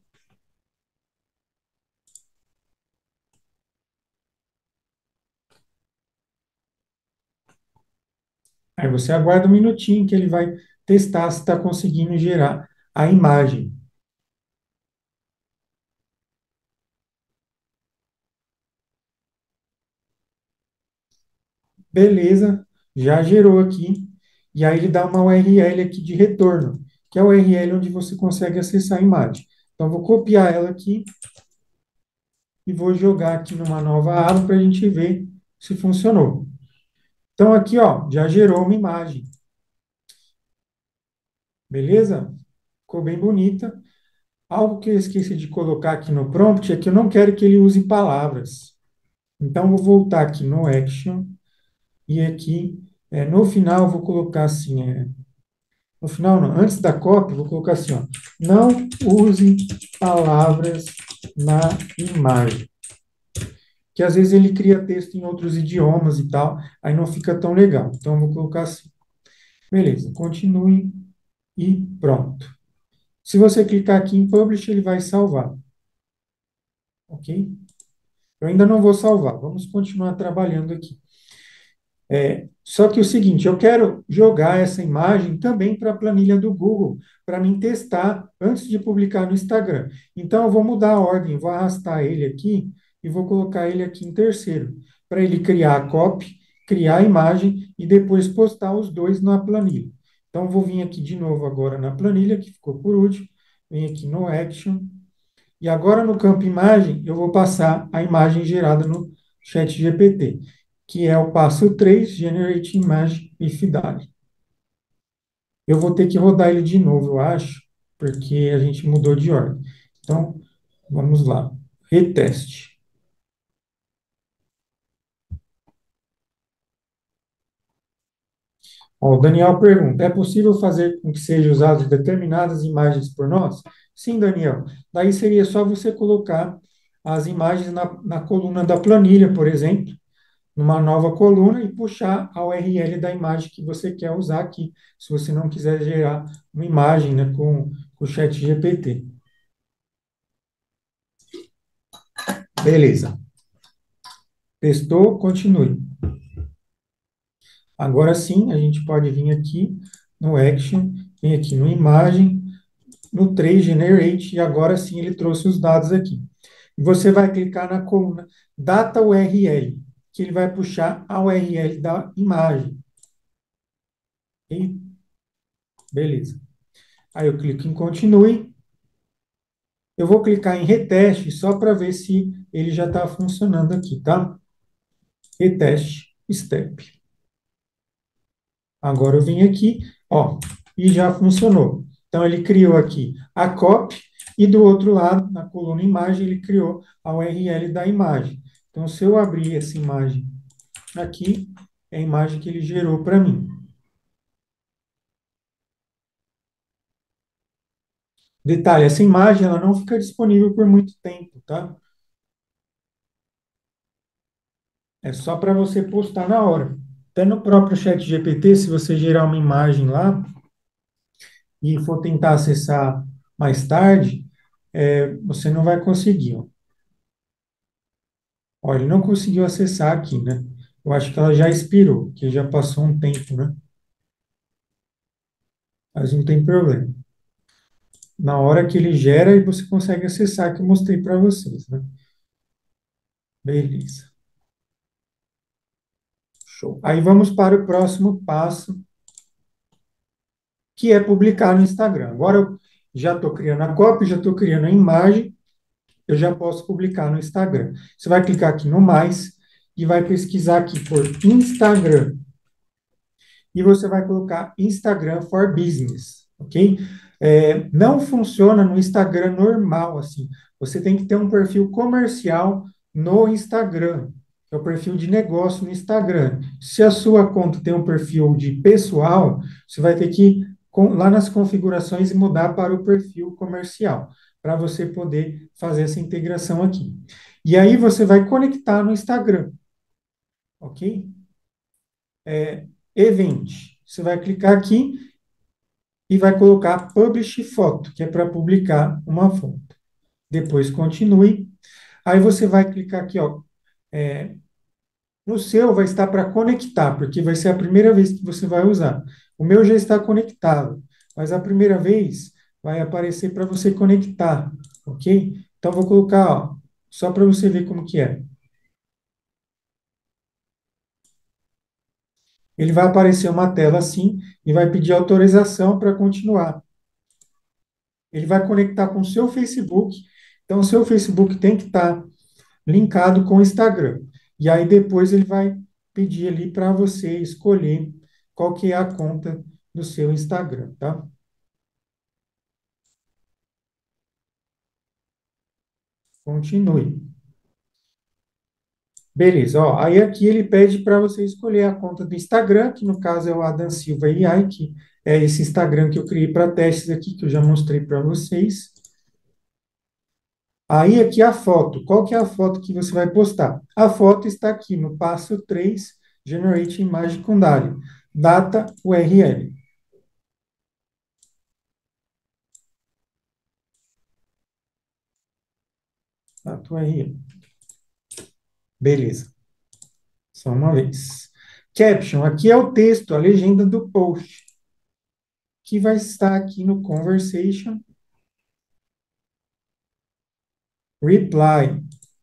Aí você aguarda um minutinho que ele vai testar se está conseguindo gerar a imagem. Beleza, já gerou aqui. E aí ele dá uma URL aqui de retorno, que é a URL onde você consegue acessar a imagem. Então, vou copiar ela aqui e vou jogar aqui numa nova aba para a gente ver se funcionou. Então, aqui, ó, já gerou uma imagem. Beleza? Ficou bem bonita. Algo que eu esqueci de colocar aqui no prompt é que eu não quero que ele use palavras. Então, vou voltar aqui no Action e aqui, no final, eu vou colocar assim, no final, não, antes da copy, vou colocar assim, ó, não use palavras na imagem. Que às vezes ele cria texto em outros idiomas e tal, aí não fica tão legal. Então, eu vou colocar assim. Beleza, continue e pronto. Se você clicar aqui em Publish, ele vai salvar. Ok? Eu ainda não vou salvar, vamos continuar trabalhando aqui. Só que o seguinte, eu quero jogar essa imagem também para a planilha do Google, para mim testar antes de publicar no Instagram. Então, eu vou mudar a ordem, vou arrastar ele aqui e vou colocar ele aqui em terceiro, para ele criar a copy, criar a imagem e depois postar os dois na planilha. Então, eu vou vir aqui de novo agora na planilha, que ficou por último, vem aqui no Action, e agora no campo imagem, eu vou passar a imagem gerada no ChatGPT, que é o passo 3, Generate Image if DALL-E. Eu vou ter que rodar ele de novo, eu acho, porque a gente mudou de ordem. Então, vamos lá. Reteste. Ó, o Daniel pergunta: é possível fazer com que sejam usadas determinadas imagens por nós? Sim, Daniel. Daí seria só você colocar as imagens na coluna da planilha, por exemplo, numa nova coluna e puxar a URL da imagem que você quer usar aqui, se você não quiser gerar uma imagem, né, com o chat GPT. Beleza. Testou, continue. Agora sim, a gente pode vir aqui no Action, vem aqui no Imagem, no 3 Generate, e agora sim ele trouxe os dados aqui. E você vai clicar na coluna Data URL. que ele vai puxar a URL da imagem. E beleza. Aí eu clico em continue. Eu vou clicar em reteste só para ver se ele já está funcionando aqui, tá? Reteste step. Agora eu vim aqui, ó, e já funcionou. Então ele criou aqui a copy e do outro lado, na coluna imagem, ele criou a URL da imagem. Então se eu abrir essa imagem aqui, é a imagem que ele gerou para mim. Detalhe, essa imagem ela não fica disponível por muito tempo, tá? É só para você postar na hora. Até no próprio chat GPT, se você gerar uma imagem lá e for tentar acessar mais tarde, você não vai conseguir. Ó. Ó, ele não conseguiu acessar aqui, né? Eu acho que ela já expirou, que já passou um tempo, né? Mas não tem problema. Na hora que ele gera, aí você consegue acessar, que eu mostrei para vocês, né? Beleza. Show. Aí vamos para o próximo passo, que é publicar no Instagram. Agora eu já estou criando a cópia, já estou criando a imagem, eu já posso publicar no Instagram. Você vai clicar aqui no mais e vai pesquisar aqui por Instagram. E você vai colocar Instagram for Business, ok? Não funciona no Instagram normal, assim. Você tem que ter um perfil comercial no Instagram, que é o perfil de negócio no Instagram. Se a sua conta tem um perfil de pessoal, você vai ter que ir lá nas configurações e mudar para o perfil comercial, para você poder fazer essa integração aqui. E aí você vai conectar no Instagram, ok? Event. Você vai clicar aqui e vai colocar Publish Foto, que é para publicar uma foto. Depois continue. Aí você vai clicar aqui, ó. No seu vai estar para conectar, porque vai ser a primeira vez que você vai usar. O meu já está conectado, mas a primeira vez vai aparecer para você conectar, ok? Então vou colocar, ó, só para você ver como que é. Ele vai aparecer uma tela assim e vai pedir autorização para continuar. Ele vai conectar com o seu Facebook. Então, o seu Facebook tem que estar linkado com o Instagram. E aí depois ele vai pedir ali para você escolher qual que é a conta do seu Instagram, tá? Continue. Beleza, ó, aí aqui ele pede para você escolher a conta do Instagram, que no caso é o Adam Silva AI, que é esse Instagram que eu criei para testes aqui, que eu já mostrei para vocês. Aí aqui a foto. Qual que é a foto que você vai postar? A foto está aqui no passo 3, Generate Imagem com DALL-E. Data URL. Data URL. Beleza. Só uma vez. Caption. Aqui é o texto, a legenda do post, que vai estar aqui no Conversation. Reply.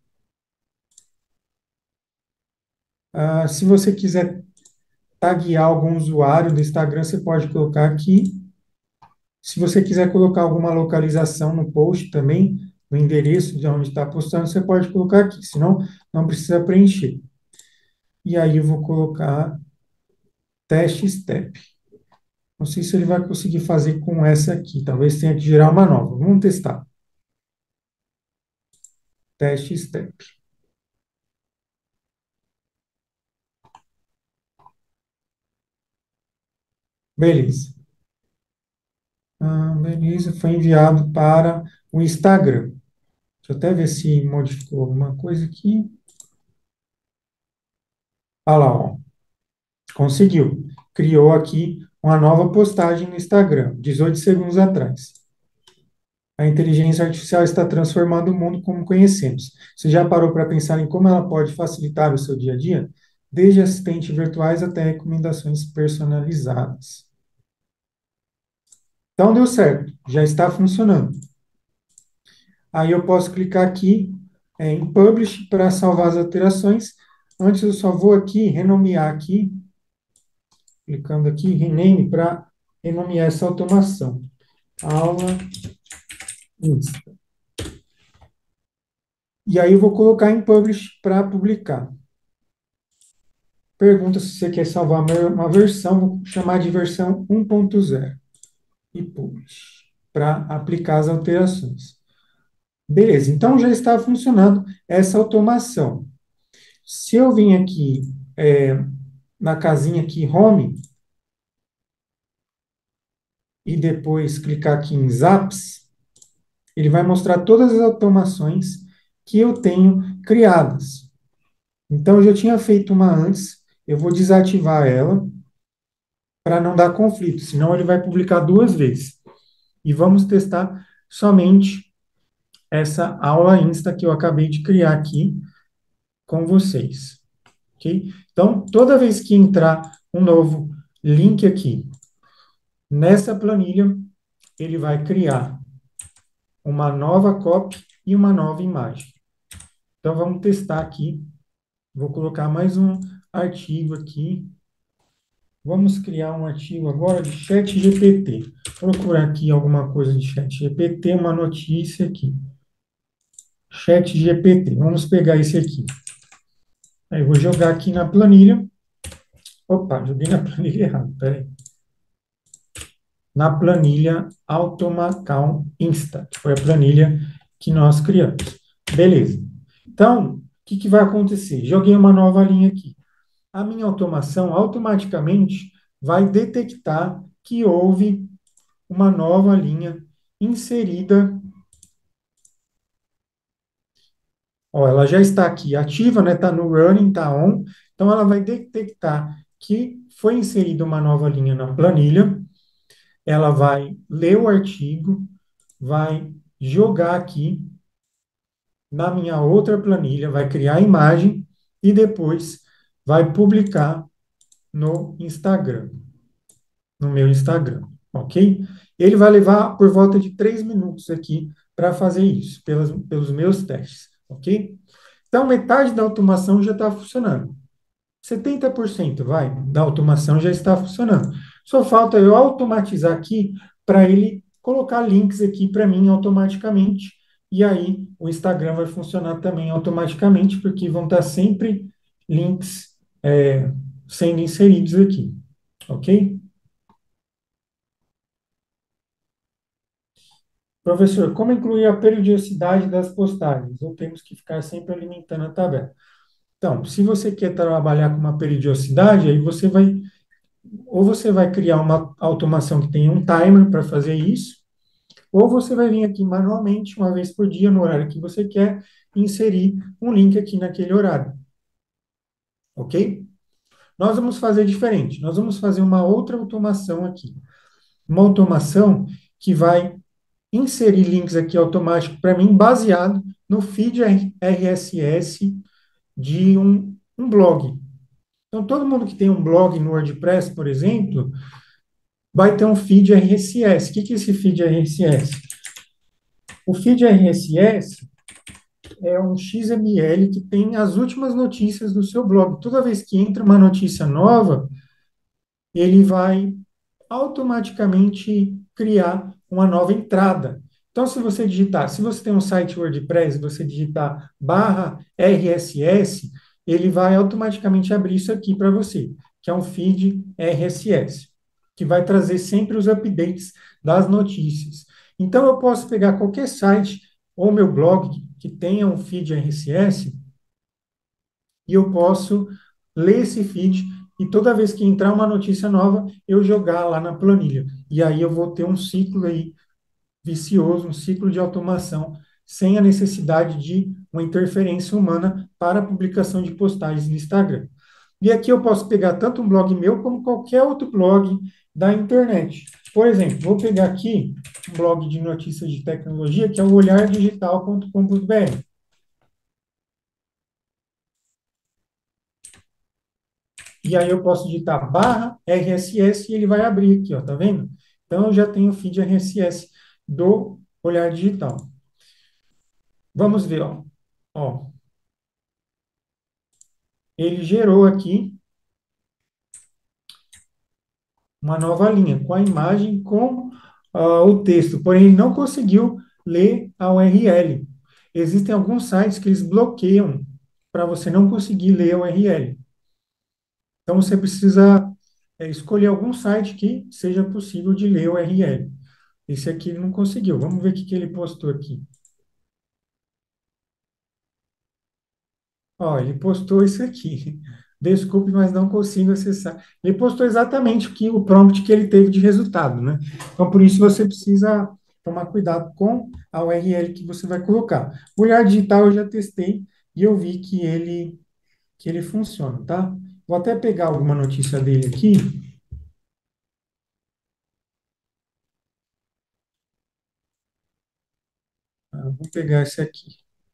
Se você quiser taguear algum usuário do Instagram, você pode colocar aqui. Se você quiser colocar alguma localização no post também, no endereço de onde está postando, você pode colocar aqui, senão não precisa preencher. E aí eu vou colocar teste step. Não sei se ele vai conseguir fazer com essa aqui, talvez tenha que gerar uma nova. Vamos testar. Teste step. Beleza. Beleza, foi enviado para o Instagram. Deixa eu até ver se modificou alguma coisa aqui. Olha lá, ó. Conseguiu. Criou aqui uma nova postagem no Instagram, 18 segundos atrás. A inteligência artificial está transformando o mundo como conhecemos. Você já parou para pensar em como ela pode facilitar o seu dia a dia? Desde assistentes virtuais até recomendações personalizadas. Então deu certo, já está funcionando. Aí eu posso clicar aqui em Publish para salvar as alterações. Antes eu só vou aqui renomear aqui, clicando aqui, rename para renomear essa automação. Aula Insta. E aí eu vou colocar em Publish para publicar. Pergunta se você quer salvar uma versão, vou chamar de versão 1.0 e Publish para aplicar as alterações. Beleza, então já está funcionando essa automação. Se eu vim aqui na casinha aqui Home e depois clicar aqui em Zaps, ele vai mostrar todas as automações que eu tenho criadas. Então, eu já tinha feito uma antes, eu vou desativar ela para não dar conflito, senão ele vai publicar duas vezes. E vamos testar somente essa aula Insta que eu acabei de criar aqui com vocês. Ok? Então, toda vez que entrar um novo link aqui nessa planilha, ele vai criar uma nova copy e uma nova imagem. Então, vamos testar aqui. Vou colocar mais um artigo aqui. Vamos criar um artigo agora de ChatGPT. Vou procurar aqui alguma coisa de ChatGPT, uma notícia aqui. ChatGPT. Vamos pegar esse aqui. Aí eu vou jogar aqui na planilha. Opa, joguei na planilha errada. Peraí. Na planilha Automacal Insta, que foi a planilha que nós criamos. Beleza. Então, o que vai acontecer? Joguei uma nova linha aqui. A minha automação automaticamente vai detectar que houve uma nova linha inserida. Ó, ela já está aqui ativa, né? Está no running, está on. Então, ela vai detectar que foi inserida uma nova linha na planilha. Ela vai ler o artigo, vai jogar aqui na minha outra planilha, vai criar a imagem e depois vai publicar no Instagram, no meu Instagram, ok? Ele vai levar por volta de 3 minutos aqui para fazer isso, pelos meus testes, ok? Então, metade da automação já está funcionando. 70% vai, da automação já está funcionando. Só falta eu automatizar aqui para ele colocar links aqui para mim automaticamente. E aí o Instagram vai funcionar também automaticamente, porque vão estar sempre links sendo inseridos aqui. Ok? Professor, como incluir a periodicidade das postagens? Ou temos que ficar sempre alimentando a tabela? Então, se você quer trabalhar com uma periodicidade, aí você vai criar uma automação que tenha um timer para fazer isso, ou você vai vir aqui manualmente, uma vez por dia, no horário que você quer, e inserir um link aqui naquele horário. Ok? Nós vamos fazer diferente. Nós vamos fazer uma outra automação aqui. Uma automação que vai inserir links aqui automático para mim, baseado no feed RSS de um blog. Então, todo mundo que tem um blog no WordPress, por exemplo, vai ter um feed RSS. O que é esse feed RSS? O feed RSS é um XML que tem as últimas notícias do seu blog. Toda vez que entra uma notícia nova, ele vai automaticamente criar uma nova entrada. Então, se você tem um site WordPress, você digitar barra RSS, ele vai automaticamente abrir isso aqui para você, que é um feed RSS, que vai trazer sempre os updates das notícias. Então, eu posso pegar qualquer site ou meu blog que tenha um feed RSS e eu posso ler esse feed e toda vez que entrar uma notícia nova, eu jogar lá na planilha. E aí eu vou ter um ciclo aí vicioso, um ciclo de automação, sem a necessidade de uma interferência humana para a publicação de postagens no Instagram. E aqui eu posso pegar tanto um blog meu como qualquer outro blog da internet. Por exemplo, vou pegar aqui um blog de notícias de tecnologia, que é o olhardigital.com.br. E aí eu posso digitar barra RSS e ele vai abrir aqui, ó, tá vendo? Então eu já tenho o feed RSS do Olhar Digital. Vamos ver, ó. Ó, ele gerou aqui uma nova linha com a imagem, com o texto, porém ele não conseguiu ler a URL. Existem alguns sites que eles bloqueiam para você não conseguir ler a URL. Então você precisa escolher algum site que seja possível de ler a URL. Esse aqui ele não conseguiu. Vamos ver o que que ele postou aqui. Ó, ele postou isso aqui. Desculpe, mas não consigo acessar. Ele postou exatamente o prompt que ele teve de resultado, né? Então, por isso você precisa tomar cuidado com a URL que você vai colocar. O Olhar Digital eu já testei e eu vi que ele funciona, tá? Vou até pegar alguma notícia dele aqui. Vou pegar esse aqui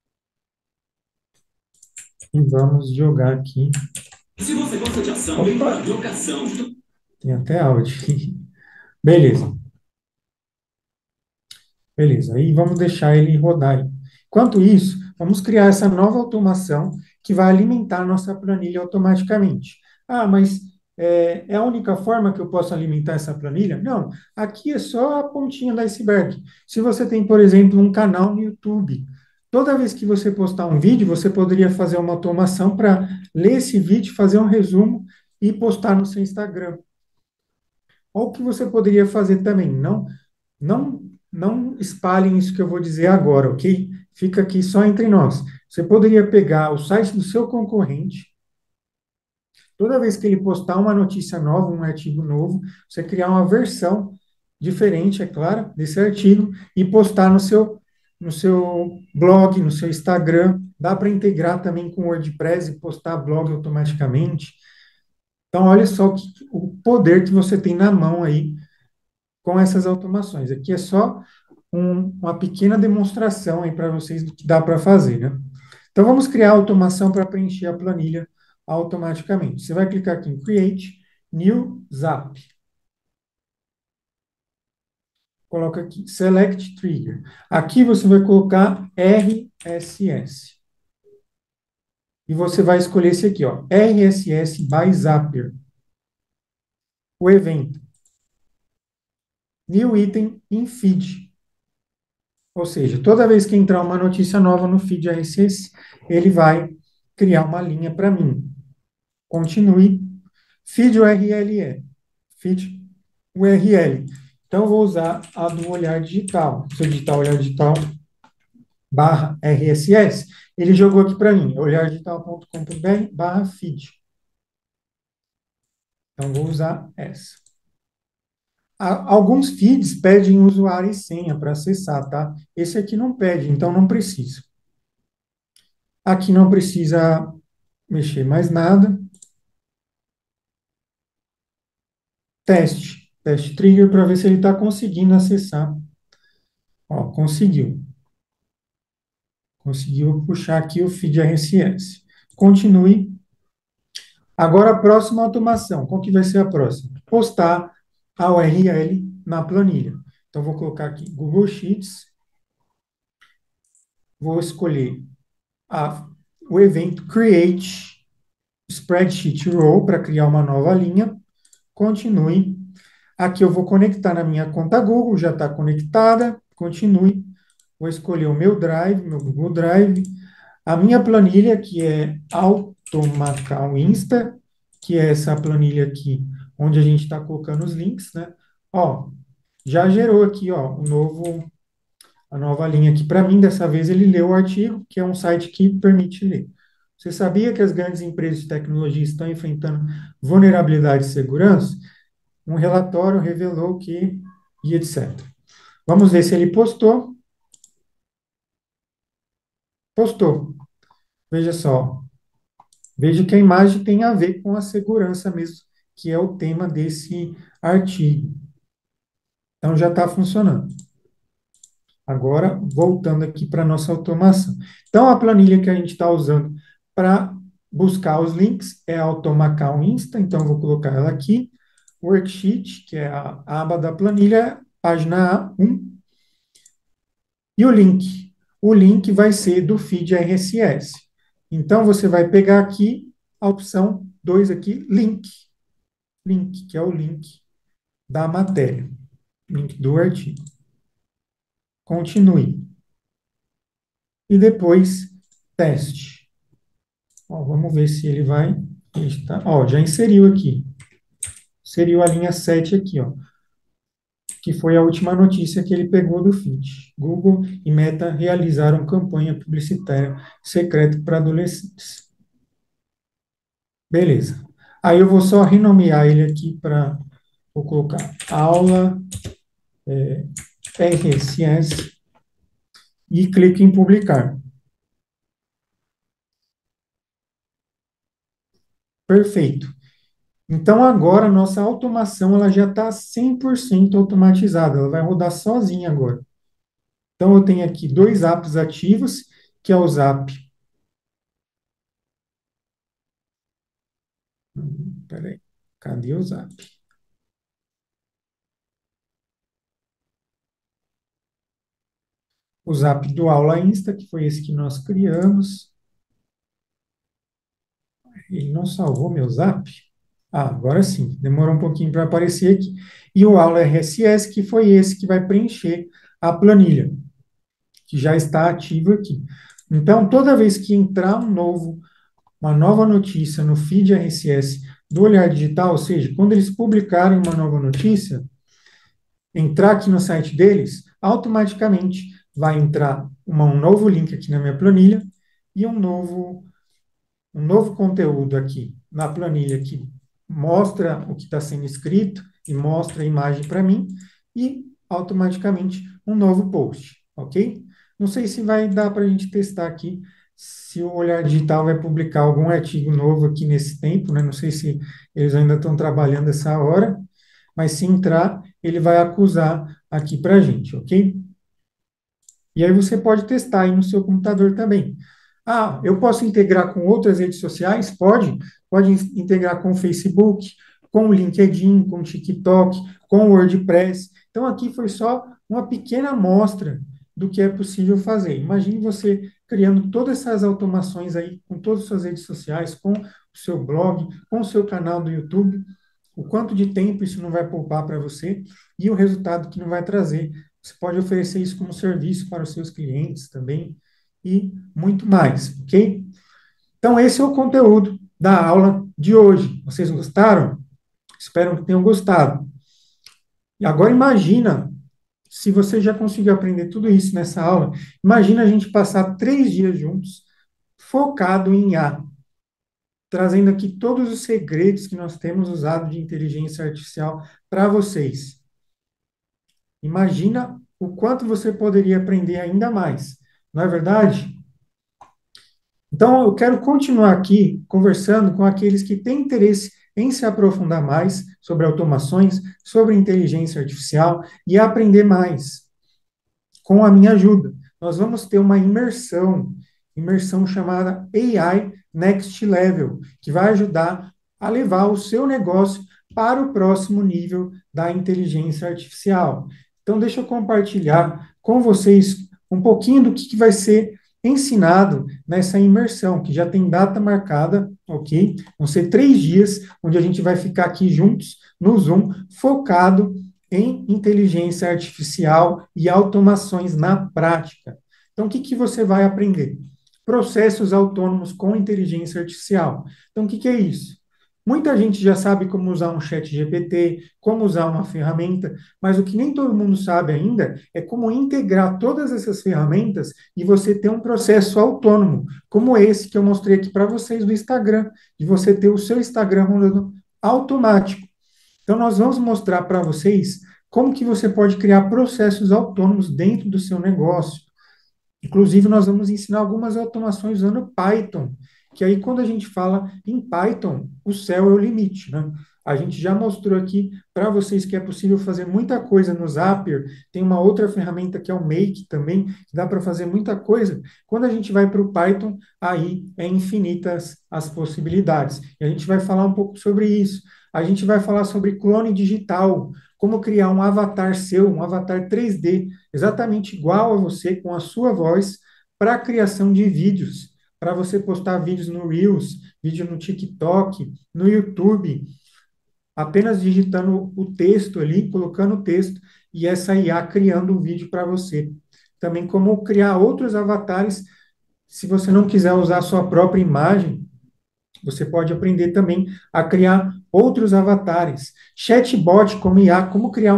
e vamos jogar aqui. Se você gosta de ação, opa, locação. Tem até áudio. Beleza. Beleza, aí vamos deixar ele rodar aí. Enquanto isso, vamos criar essa nova automação que vai alimentar a nossa planilha automaticamente. Ah, mas é a única forma que eu posso alimentar essa planilha? Não, aqui é só a pontinha do iceberg. Se você tem, por exemplo, um canal no YouTube, toda vez que você postar um vídeo, você poderia fazer uma automação para ler esse vídeo, fazer um resumo e postar no seu Instagram. Ou o que você poderia fazer também, não espalhem isso que eu vou dizer agora, ok? Fica aqui só entre nós. Você poderia pegar o site do seu concorrente, toda vez que ele postar uma notícia nova, um artigo novo, você criar uma versão diferente, é claro, desse artigo e postar no seu blog, no seu Instagram. Dá para integrar também com o WordPress e postar blog automaticamente. Então, olha só o poder que você tem na mão aí com essas automações. Aqui é só uma pequena demonstração aí para vocês do que dá para fazer, né? Então, vamos criar automação para preencher a planilha automaticamente. Você vai clicar aqui em Create, New Zap. Coloca aqui, Select Trigger. Aqui você vai colocar RSS. E você vai escolher esse aqui, ó, RSS by Zapier. O evento. New Item in Feed. Ou seja, toda vez que entrar uma notícia nova no feed RSS, ele vai criar uma linha para mim. Continue. Feed URL. Feed URL. Então, eu vou usar a do Olhar Digital. Se eu digitar Olhar Digital barra RSS, ele jogou aqui para mim, olhardigital.com.br barra feed. Então, vou usar essa. Alguns feeds pedem usuário e senha para acessar, tá? Esse aqui não pede, então não precisa. Aqui não precisa mexer mais nada. Teste. Teste trigger para ver se ele está conseguindo acessar. Ó, conseguiu. Conseguiu puxar aqui o feed RSS. Continue. Agora a próxima automação. Qual que vai ser a próxima? Postar a URL na planilha. Então, vou colocar aqui Google Sheets. Vou escolher o evento Create Spreadsheet Row para criar uma nova linha. Continue. Aqui eu vou conectar na minha conta Google, já está conectada. Continue. Vou escolher o meu Drive, meu Google Drive. A minha planilha, que é Automacal Insta, que é essa planilha aqui, onde a gente está colocando os links, né? Ó, já gerou aqui, ó, a nova linha aqui. Para mim, dessa vez, ele leu o artigo, que é um site que permite ler. Você sabia que as grandes empresas de tecnologia estão enfrentando vulnerabilidade de segurança? Um relatório revelou que, e etc. Vamos ver se ele postou. Postou. Veja só. Veja que a imagem tem a ver com a segurança mesmo, que é o tema desse artigo. Então, já está funcionando. Agora, voltando aqui para a nossa automação. Então, a planilha que a gente está usando para buscar os links é a Automacal Insta. Então, eu vou colocar ela aqui. Worksheet, que é a aba da planilha, página 1. E o link? O link vai ser do feed RSS. Então, você vai pegar aqui a opção 2 aqui, link. Link, que é o link da matéria, link do artigo. Continue. E depois, teste. Ó, vamos ver se ele vai. Ó, já inseriu aqui. Inseriu a linha 7 aqui, ó, que foi a última notícia que ele pegou do feed. Google e Meta realizaram campanha publicitária secreta para adolescentes. Beleza. Aí eu vou só renomear ele aqui para. Vou colocar aula RSS e clique em publicar. Perfeito. Então, agora, a nossa automação ela já está 100% automatizada. Ela vai rodar sozinha agora. Então, eu tenho aqui dois apps ativos, que é o Zap. Peraí, cadê o Zap? O Zap do Aula Insta, que foi esse que nós criamos. Ele não salvou meu Zap? Ah, agora sim. Demorou um pouquinho para aparecer aqui. E o Aula RSS, que foi esse que vai preencher a planilha, que já está ativo aqui. Então, toda vez que entrar uma nova notícia no feed RSS do Olhar Digital, ou seja, quando eles publicarem uma nova notícia, entrar aqui no site deles, automaticamente vai entrar um novo link aqui na minha planilha e um novo conteúdo aqui na planilha que mostra o que está sendo escrito e mostra a imagem para mim e automaticamente um novo post, ok? Não sei se vai dar para a gente testar aqui se o Olhar Digital vai publicar algum artigo novo aqui nesse tempo, né? Não sei se eles ainda estão trabalhando essa hora, mas se entrar, ele vai acusar aqui para a gente, ok? E aí você pode testar aí no seu computador também. Ah, eu posso integrar com outras redes sociais? Pode. Pode integrar com o Facebook, com o LinkedIn, com o TikTok, com o WordPress. Então, aqui foi só uma pequena amostra do que é possível fazer. Imagine você criando todas essas automações aí com todas as suas redes sociais, com o seu blog, com o seu canal do YouTube, o quanto de tempo isso não vai poupar para você e o resultado que não vai trazer. Você pode oferecer isso como serviço para os seus clientes também e muito mais, ok? Então, esse é o conteúdo da aula de hoje. Vocês gostaram? Espero que tenham gostado. E agora imagina, se você já conseguiu aprender tudo isso nessa aula, imagina a gente passar 3 dias juntos, focado em IA, trazendo aqui todos os segredos que nós temos usado de inteligência artificial para vocês. Imagina o quanto você poderia aprender ainda mais, não é verdade? Então, eu quero continuar aqui conversando com aqueles que têm interesse em se aprofundar mais sobre automações, sobre inteligência artificial e aprender mais com a minha ajuda. Nós vamos ter uma imersão chamada AI Next Level, que vai ajudar a levar o seu negócio para o próximo nível da inteligência artificial. Então, deixa eu compartilhar com vocês um pouquinho do que vai ser ensinado nessa imersão, que já tem data marcada, ok? Vão ser 3 dias, onde a gente vai ficar aqui juntos no Zoom, focado em inteligência artificial e automações na prática. Então, o que você vai aprender? Processos autônomos com inteligência artificial. Então, o que é isso? Muita gente já sabe como usar um chat GPT, como usar uma ferramenta, mas o que nem todo mundo sabe ainda é como integrar todas essas ferramentas e você ter um processo autônomo, como esse que eu mostrei aqui para vocês do Instagram, de você ter o seu Instagram rodando automático. Então, nós vamos mostrar para vocês como que você pode criar processos autônomos dentro do seu negócio. Inclusive, nós vamos ensinar algumas automações usando Python, que aí quando a gente fala em Python, o céu é o limite, né? A gente já mostrou aqui para vocês que é possível fazer muita coisa no Zapier. Tem uma outra ferramenta que é o Make também, que dá para fazer muita coisa. Quando a gente vai para o Python, aí é infinitas as possibilidades. E a gente vai falar um pouco sobre isso. A gente vai falar sobre clone digital, como criar um avatar seu, um avatar 3D, exatamente igual a você, com a sua voz, para a criação de vídeos para você postar vídeos no Reels, vídeo no TikTok, no YouTube, apenas digitando o texto ali, colocando o texto e essa IA criando o vídeo para você. Também como criar outros avatares. Se você não quiser usar a sua própria imagem, você pode aprender também a criar outros avatares. Chatbot como IA, como criar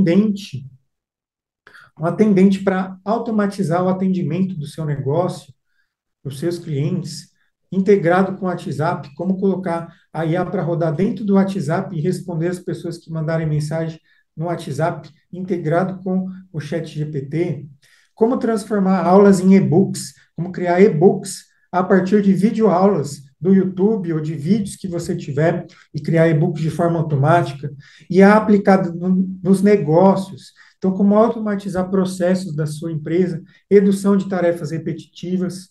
um atendente para automatizar o atendimento do seu negócio, dos seus clientes, integrado com o WhatsApp, como colocar a IA para rodar dentro do WhatsApp e responder as pessoas que mandarem mensagem no WhatsApp, integrado com o Chat GPT, como transformar aulas em e-books, como criar e-books a partir de videoaulas do YouTube ou de vídeos que você tiver e criar e-books de forma automática e é aplicado nos negócios. Então, como automatizar processos da sua empresa, redução de tarefas repetitivas,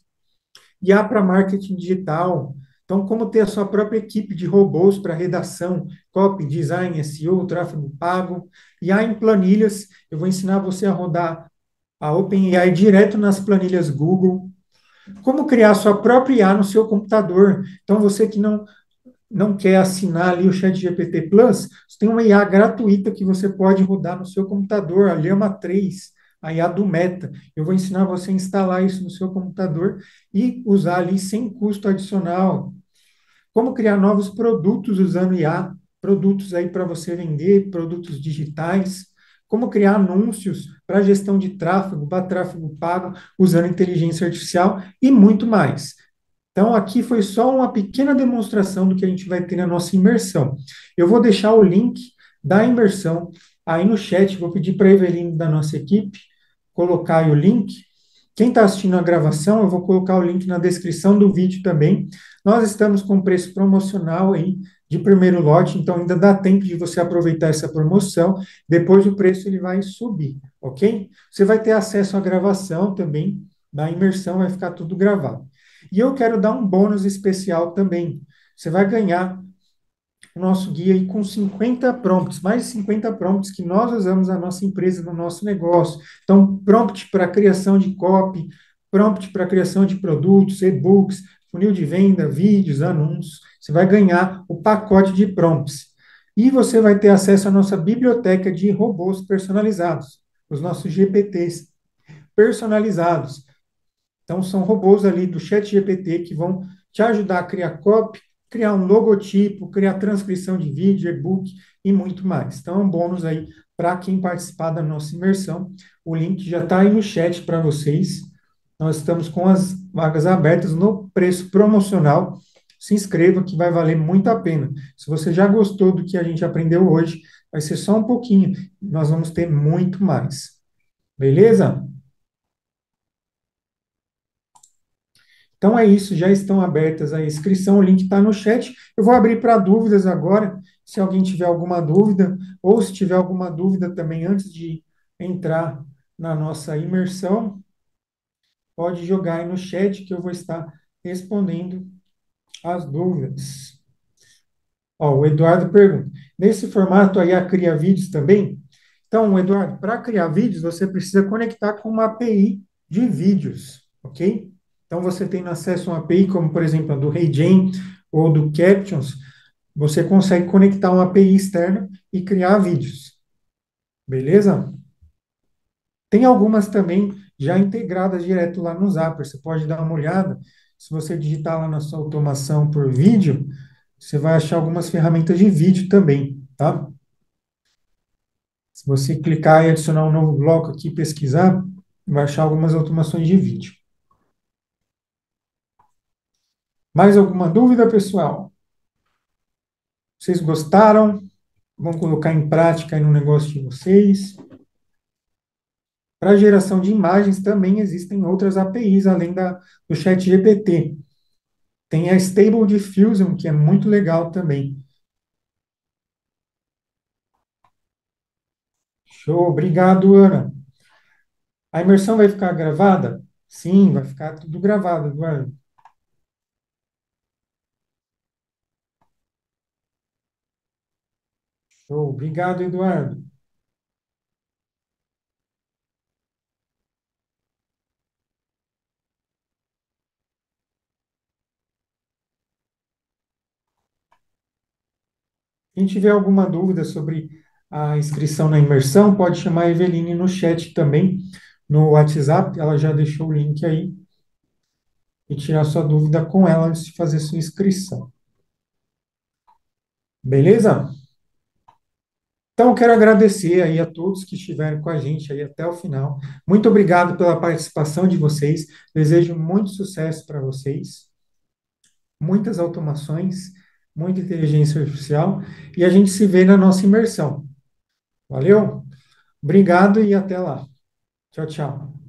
e há para marketing digital. Então, como ter a sua própria equipe de robôs para redação, copy, design, SEO, tráfego pago. E há em planilhas, eu vou ensinar você a rodar a OpenAI direto nas planilhas Google. Como criar a sua própria IA no seu computador. Então, você que não quer assinar ali o ChatGPT Plus, você tem uma IA gratuita que você pode rodar no seu computador, a Llama 3, a IA do Meta. Eu vou ensinar você a instalar isso no seu computador e usar ali sem custo adicional. Como criar novos produtos usando IA, produtos aí para você vender, produtos digitais. Como criar anúncios para gestão de tráfego, para tráfego pago, usando inteligência artificial e muito mais. Então, aqui foi só uma pequena demonstração do que a gente vai ter na nossa imersão. Eu vou deixar o link da imersão aí no chat, vou pedir para a Eveline da nossa equipe colocar aí o link. Quem está assistindo a gravação, eu vou colocar o link na descrição do vídeo também. Nós estamos com preço promocional aí de primeiro lote, então ainda dá tempo de você aproveitar essa promoção. Depois o preço ele vai subir, ok? Você vai ter acesso à gravação também da imersão, vai ficar tudo gravado. E eu quero dar um bônus especial também. Você vai ganhar o nosso guia aí com 50 prompts, mais de 50 prompts que nós usamos na nossa empresa, no nosso negócio. Então, prompt para criação de copy, prompt para criação de produtos, e-books, funil de venda, vídeos, anúncios. Você vai ganhar o pacote de prompts. E você vai ter acesso à nossa biblioteca de robôs personalizados, os nossos GPTs personalizados. Então, são robôs ali do Chat GPT que vão te ajudar a criar copy, criar um logotipo, criar transcrição de vídeo, e-book e muito mais. Então, é um bônus aí para quem participar da nossa imersão. O link já está aí no chat para vocês. Nós estamos com as vagas abertas no preço promocional. Se inscreva que vai valer muito a pena. Se você já gostou do que a gente aprendeu hoje, vai ser só um pouquinho. Nós vamos ter muito mais. Beleza? Então é isso, já estão abertas a inscrição, o link está no chat. Eu vou abrir para dúvidas agora, se alguém tiver alguma dúvida, ou se tiver alguma dúvida também antes de entrar na nossa imersão, pode jogar aí no chat que eu vou estar respondendo as dúvidas. Ó, o Eduardo pergunta: nesse formato a IA cria vídeos também? Então, Eduardo, para criar vídeos, você precisa conectar com uma API de vídeos, ok? Então, você tem acesso a uma API, como, por exemplo, a do HeyGen ou do Captions, você consegue conectar uma API externa e criar vídeos, beleza? Tem algumas também já integradas direto lá no Zapier, você pode dar uma olhada. Se você digitar lá na sua automação por vídeo, você vai achar algumas ferramentas de vídeo também, tá? Se você clicar e adicionar um novo bloco aqui, pesquisar, vai achar algumas automações de vídeo. Mais alguma dúvida, pessoal? Vocês gostaram? Vão colocar em prática aí no negócio de vocês? Para geração de imagens também existem outras APIs além do ChatGPT. Tem a Stable Diffusion, que é muito legal também. Show, obrigado, Ana. A imersão vai ficar gravada? Sim, vai ficar tudo gravado, Eduardo. Show, obrigado, Eduardo. Quem tiver alguma dúvida sobre a inscrição na imersão, pode chamar a Eveline no chat também, no WhatsApp, ela já deixou o link aí, e tirar sua dúvida com ela antes de fazer sua inscrição. Beleza? Então, eu quero agradecer aí a todos que estiveram com a gente aí até o final. Muito obrigado pela participação de vocês. Desejo muito sucesso para vocês, muitas automações, muita inteligência artificial, e a gente se vê na nossa imersão. Valeu? Obrigado e até lá. Tchau, tchau.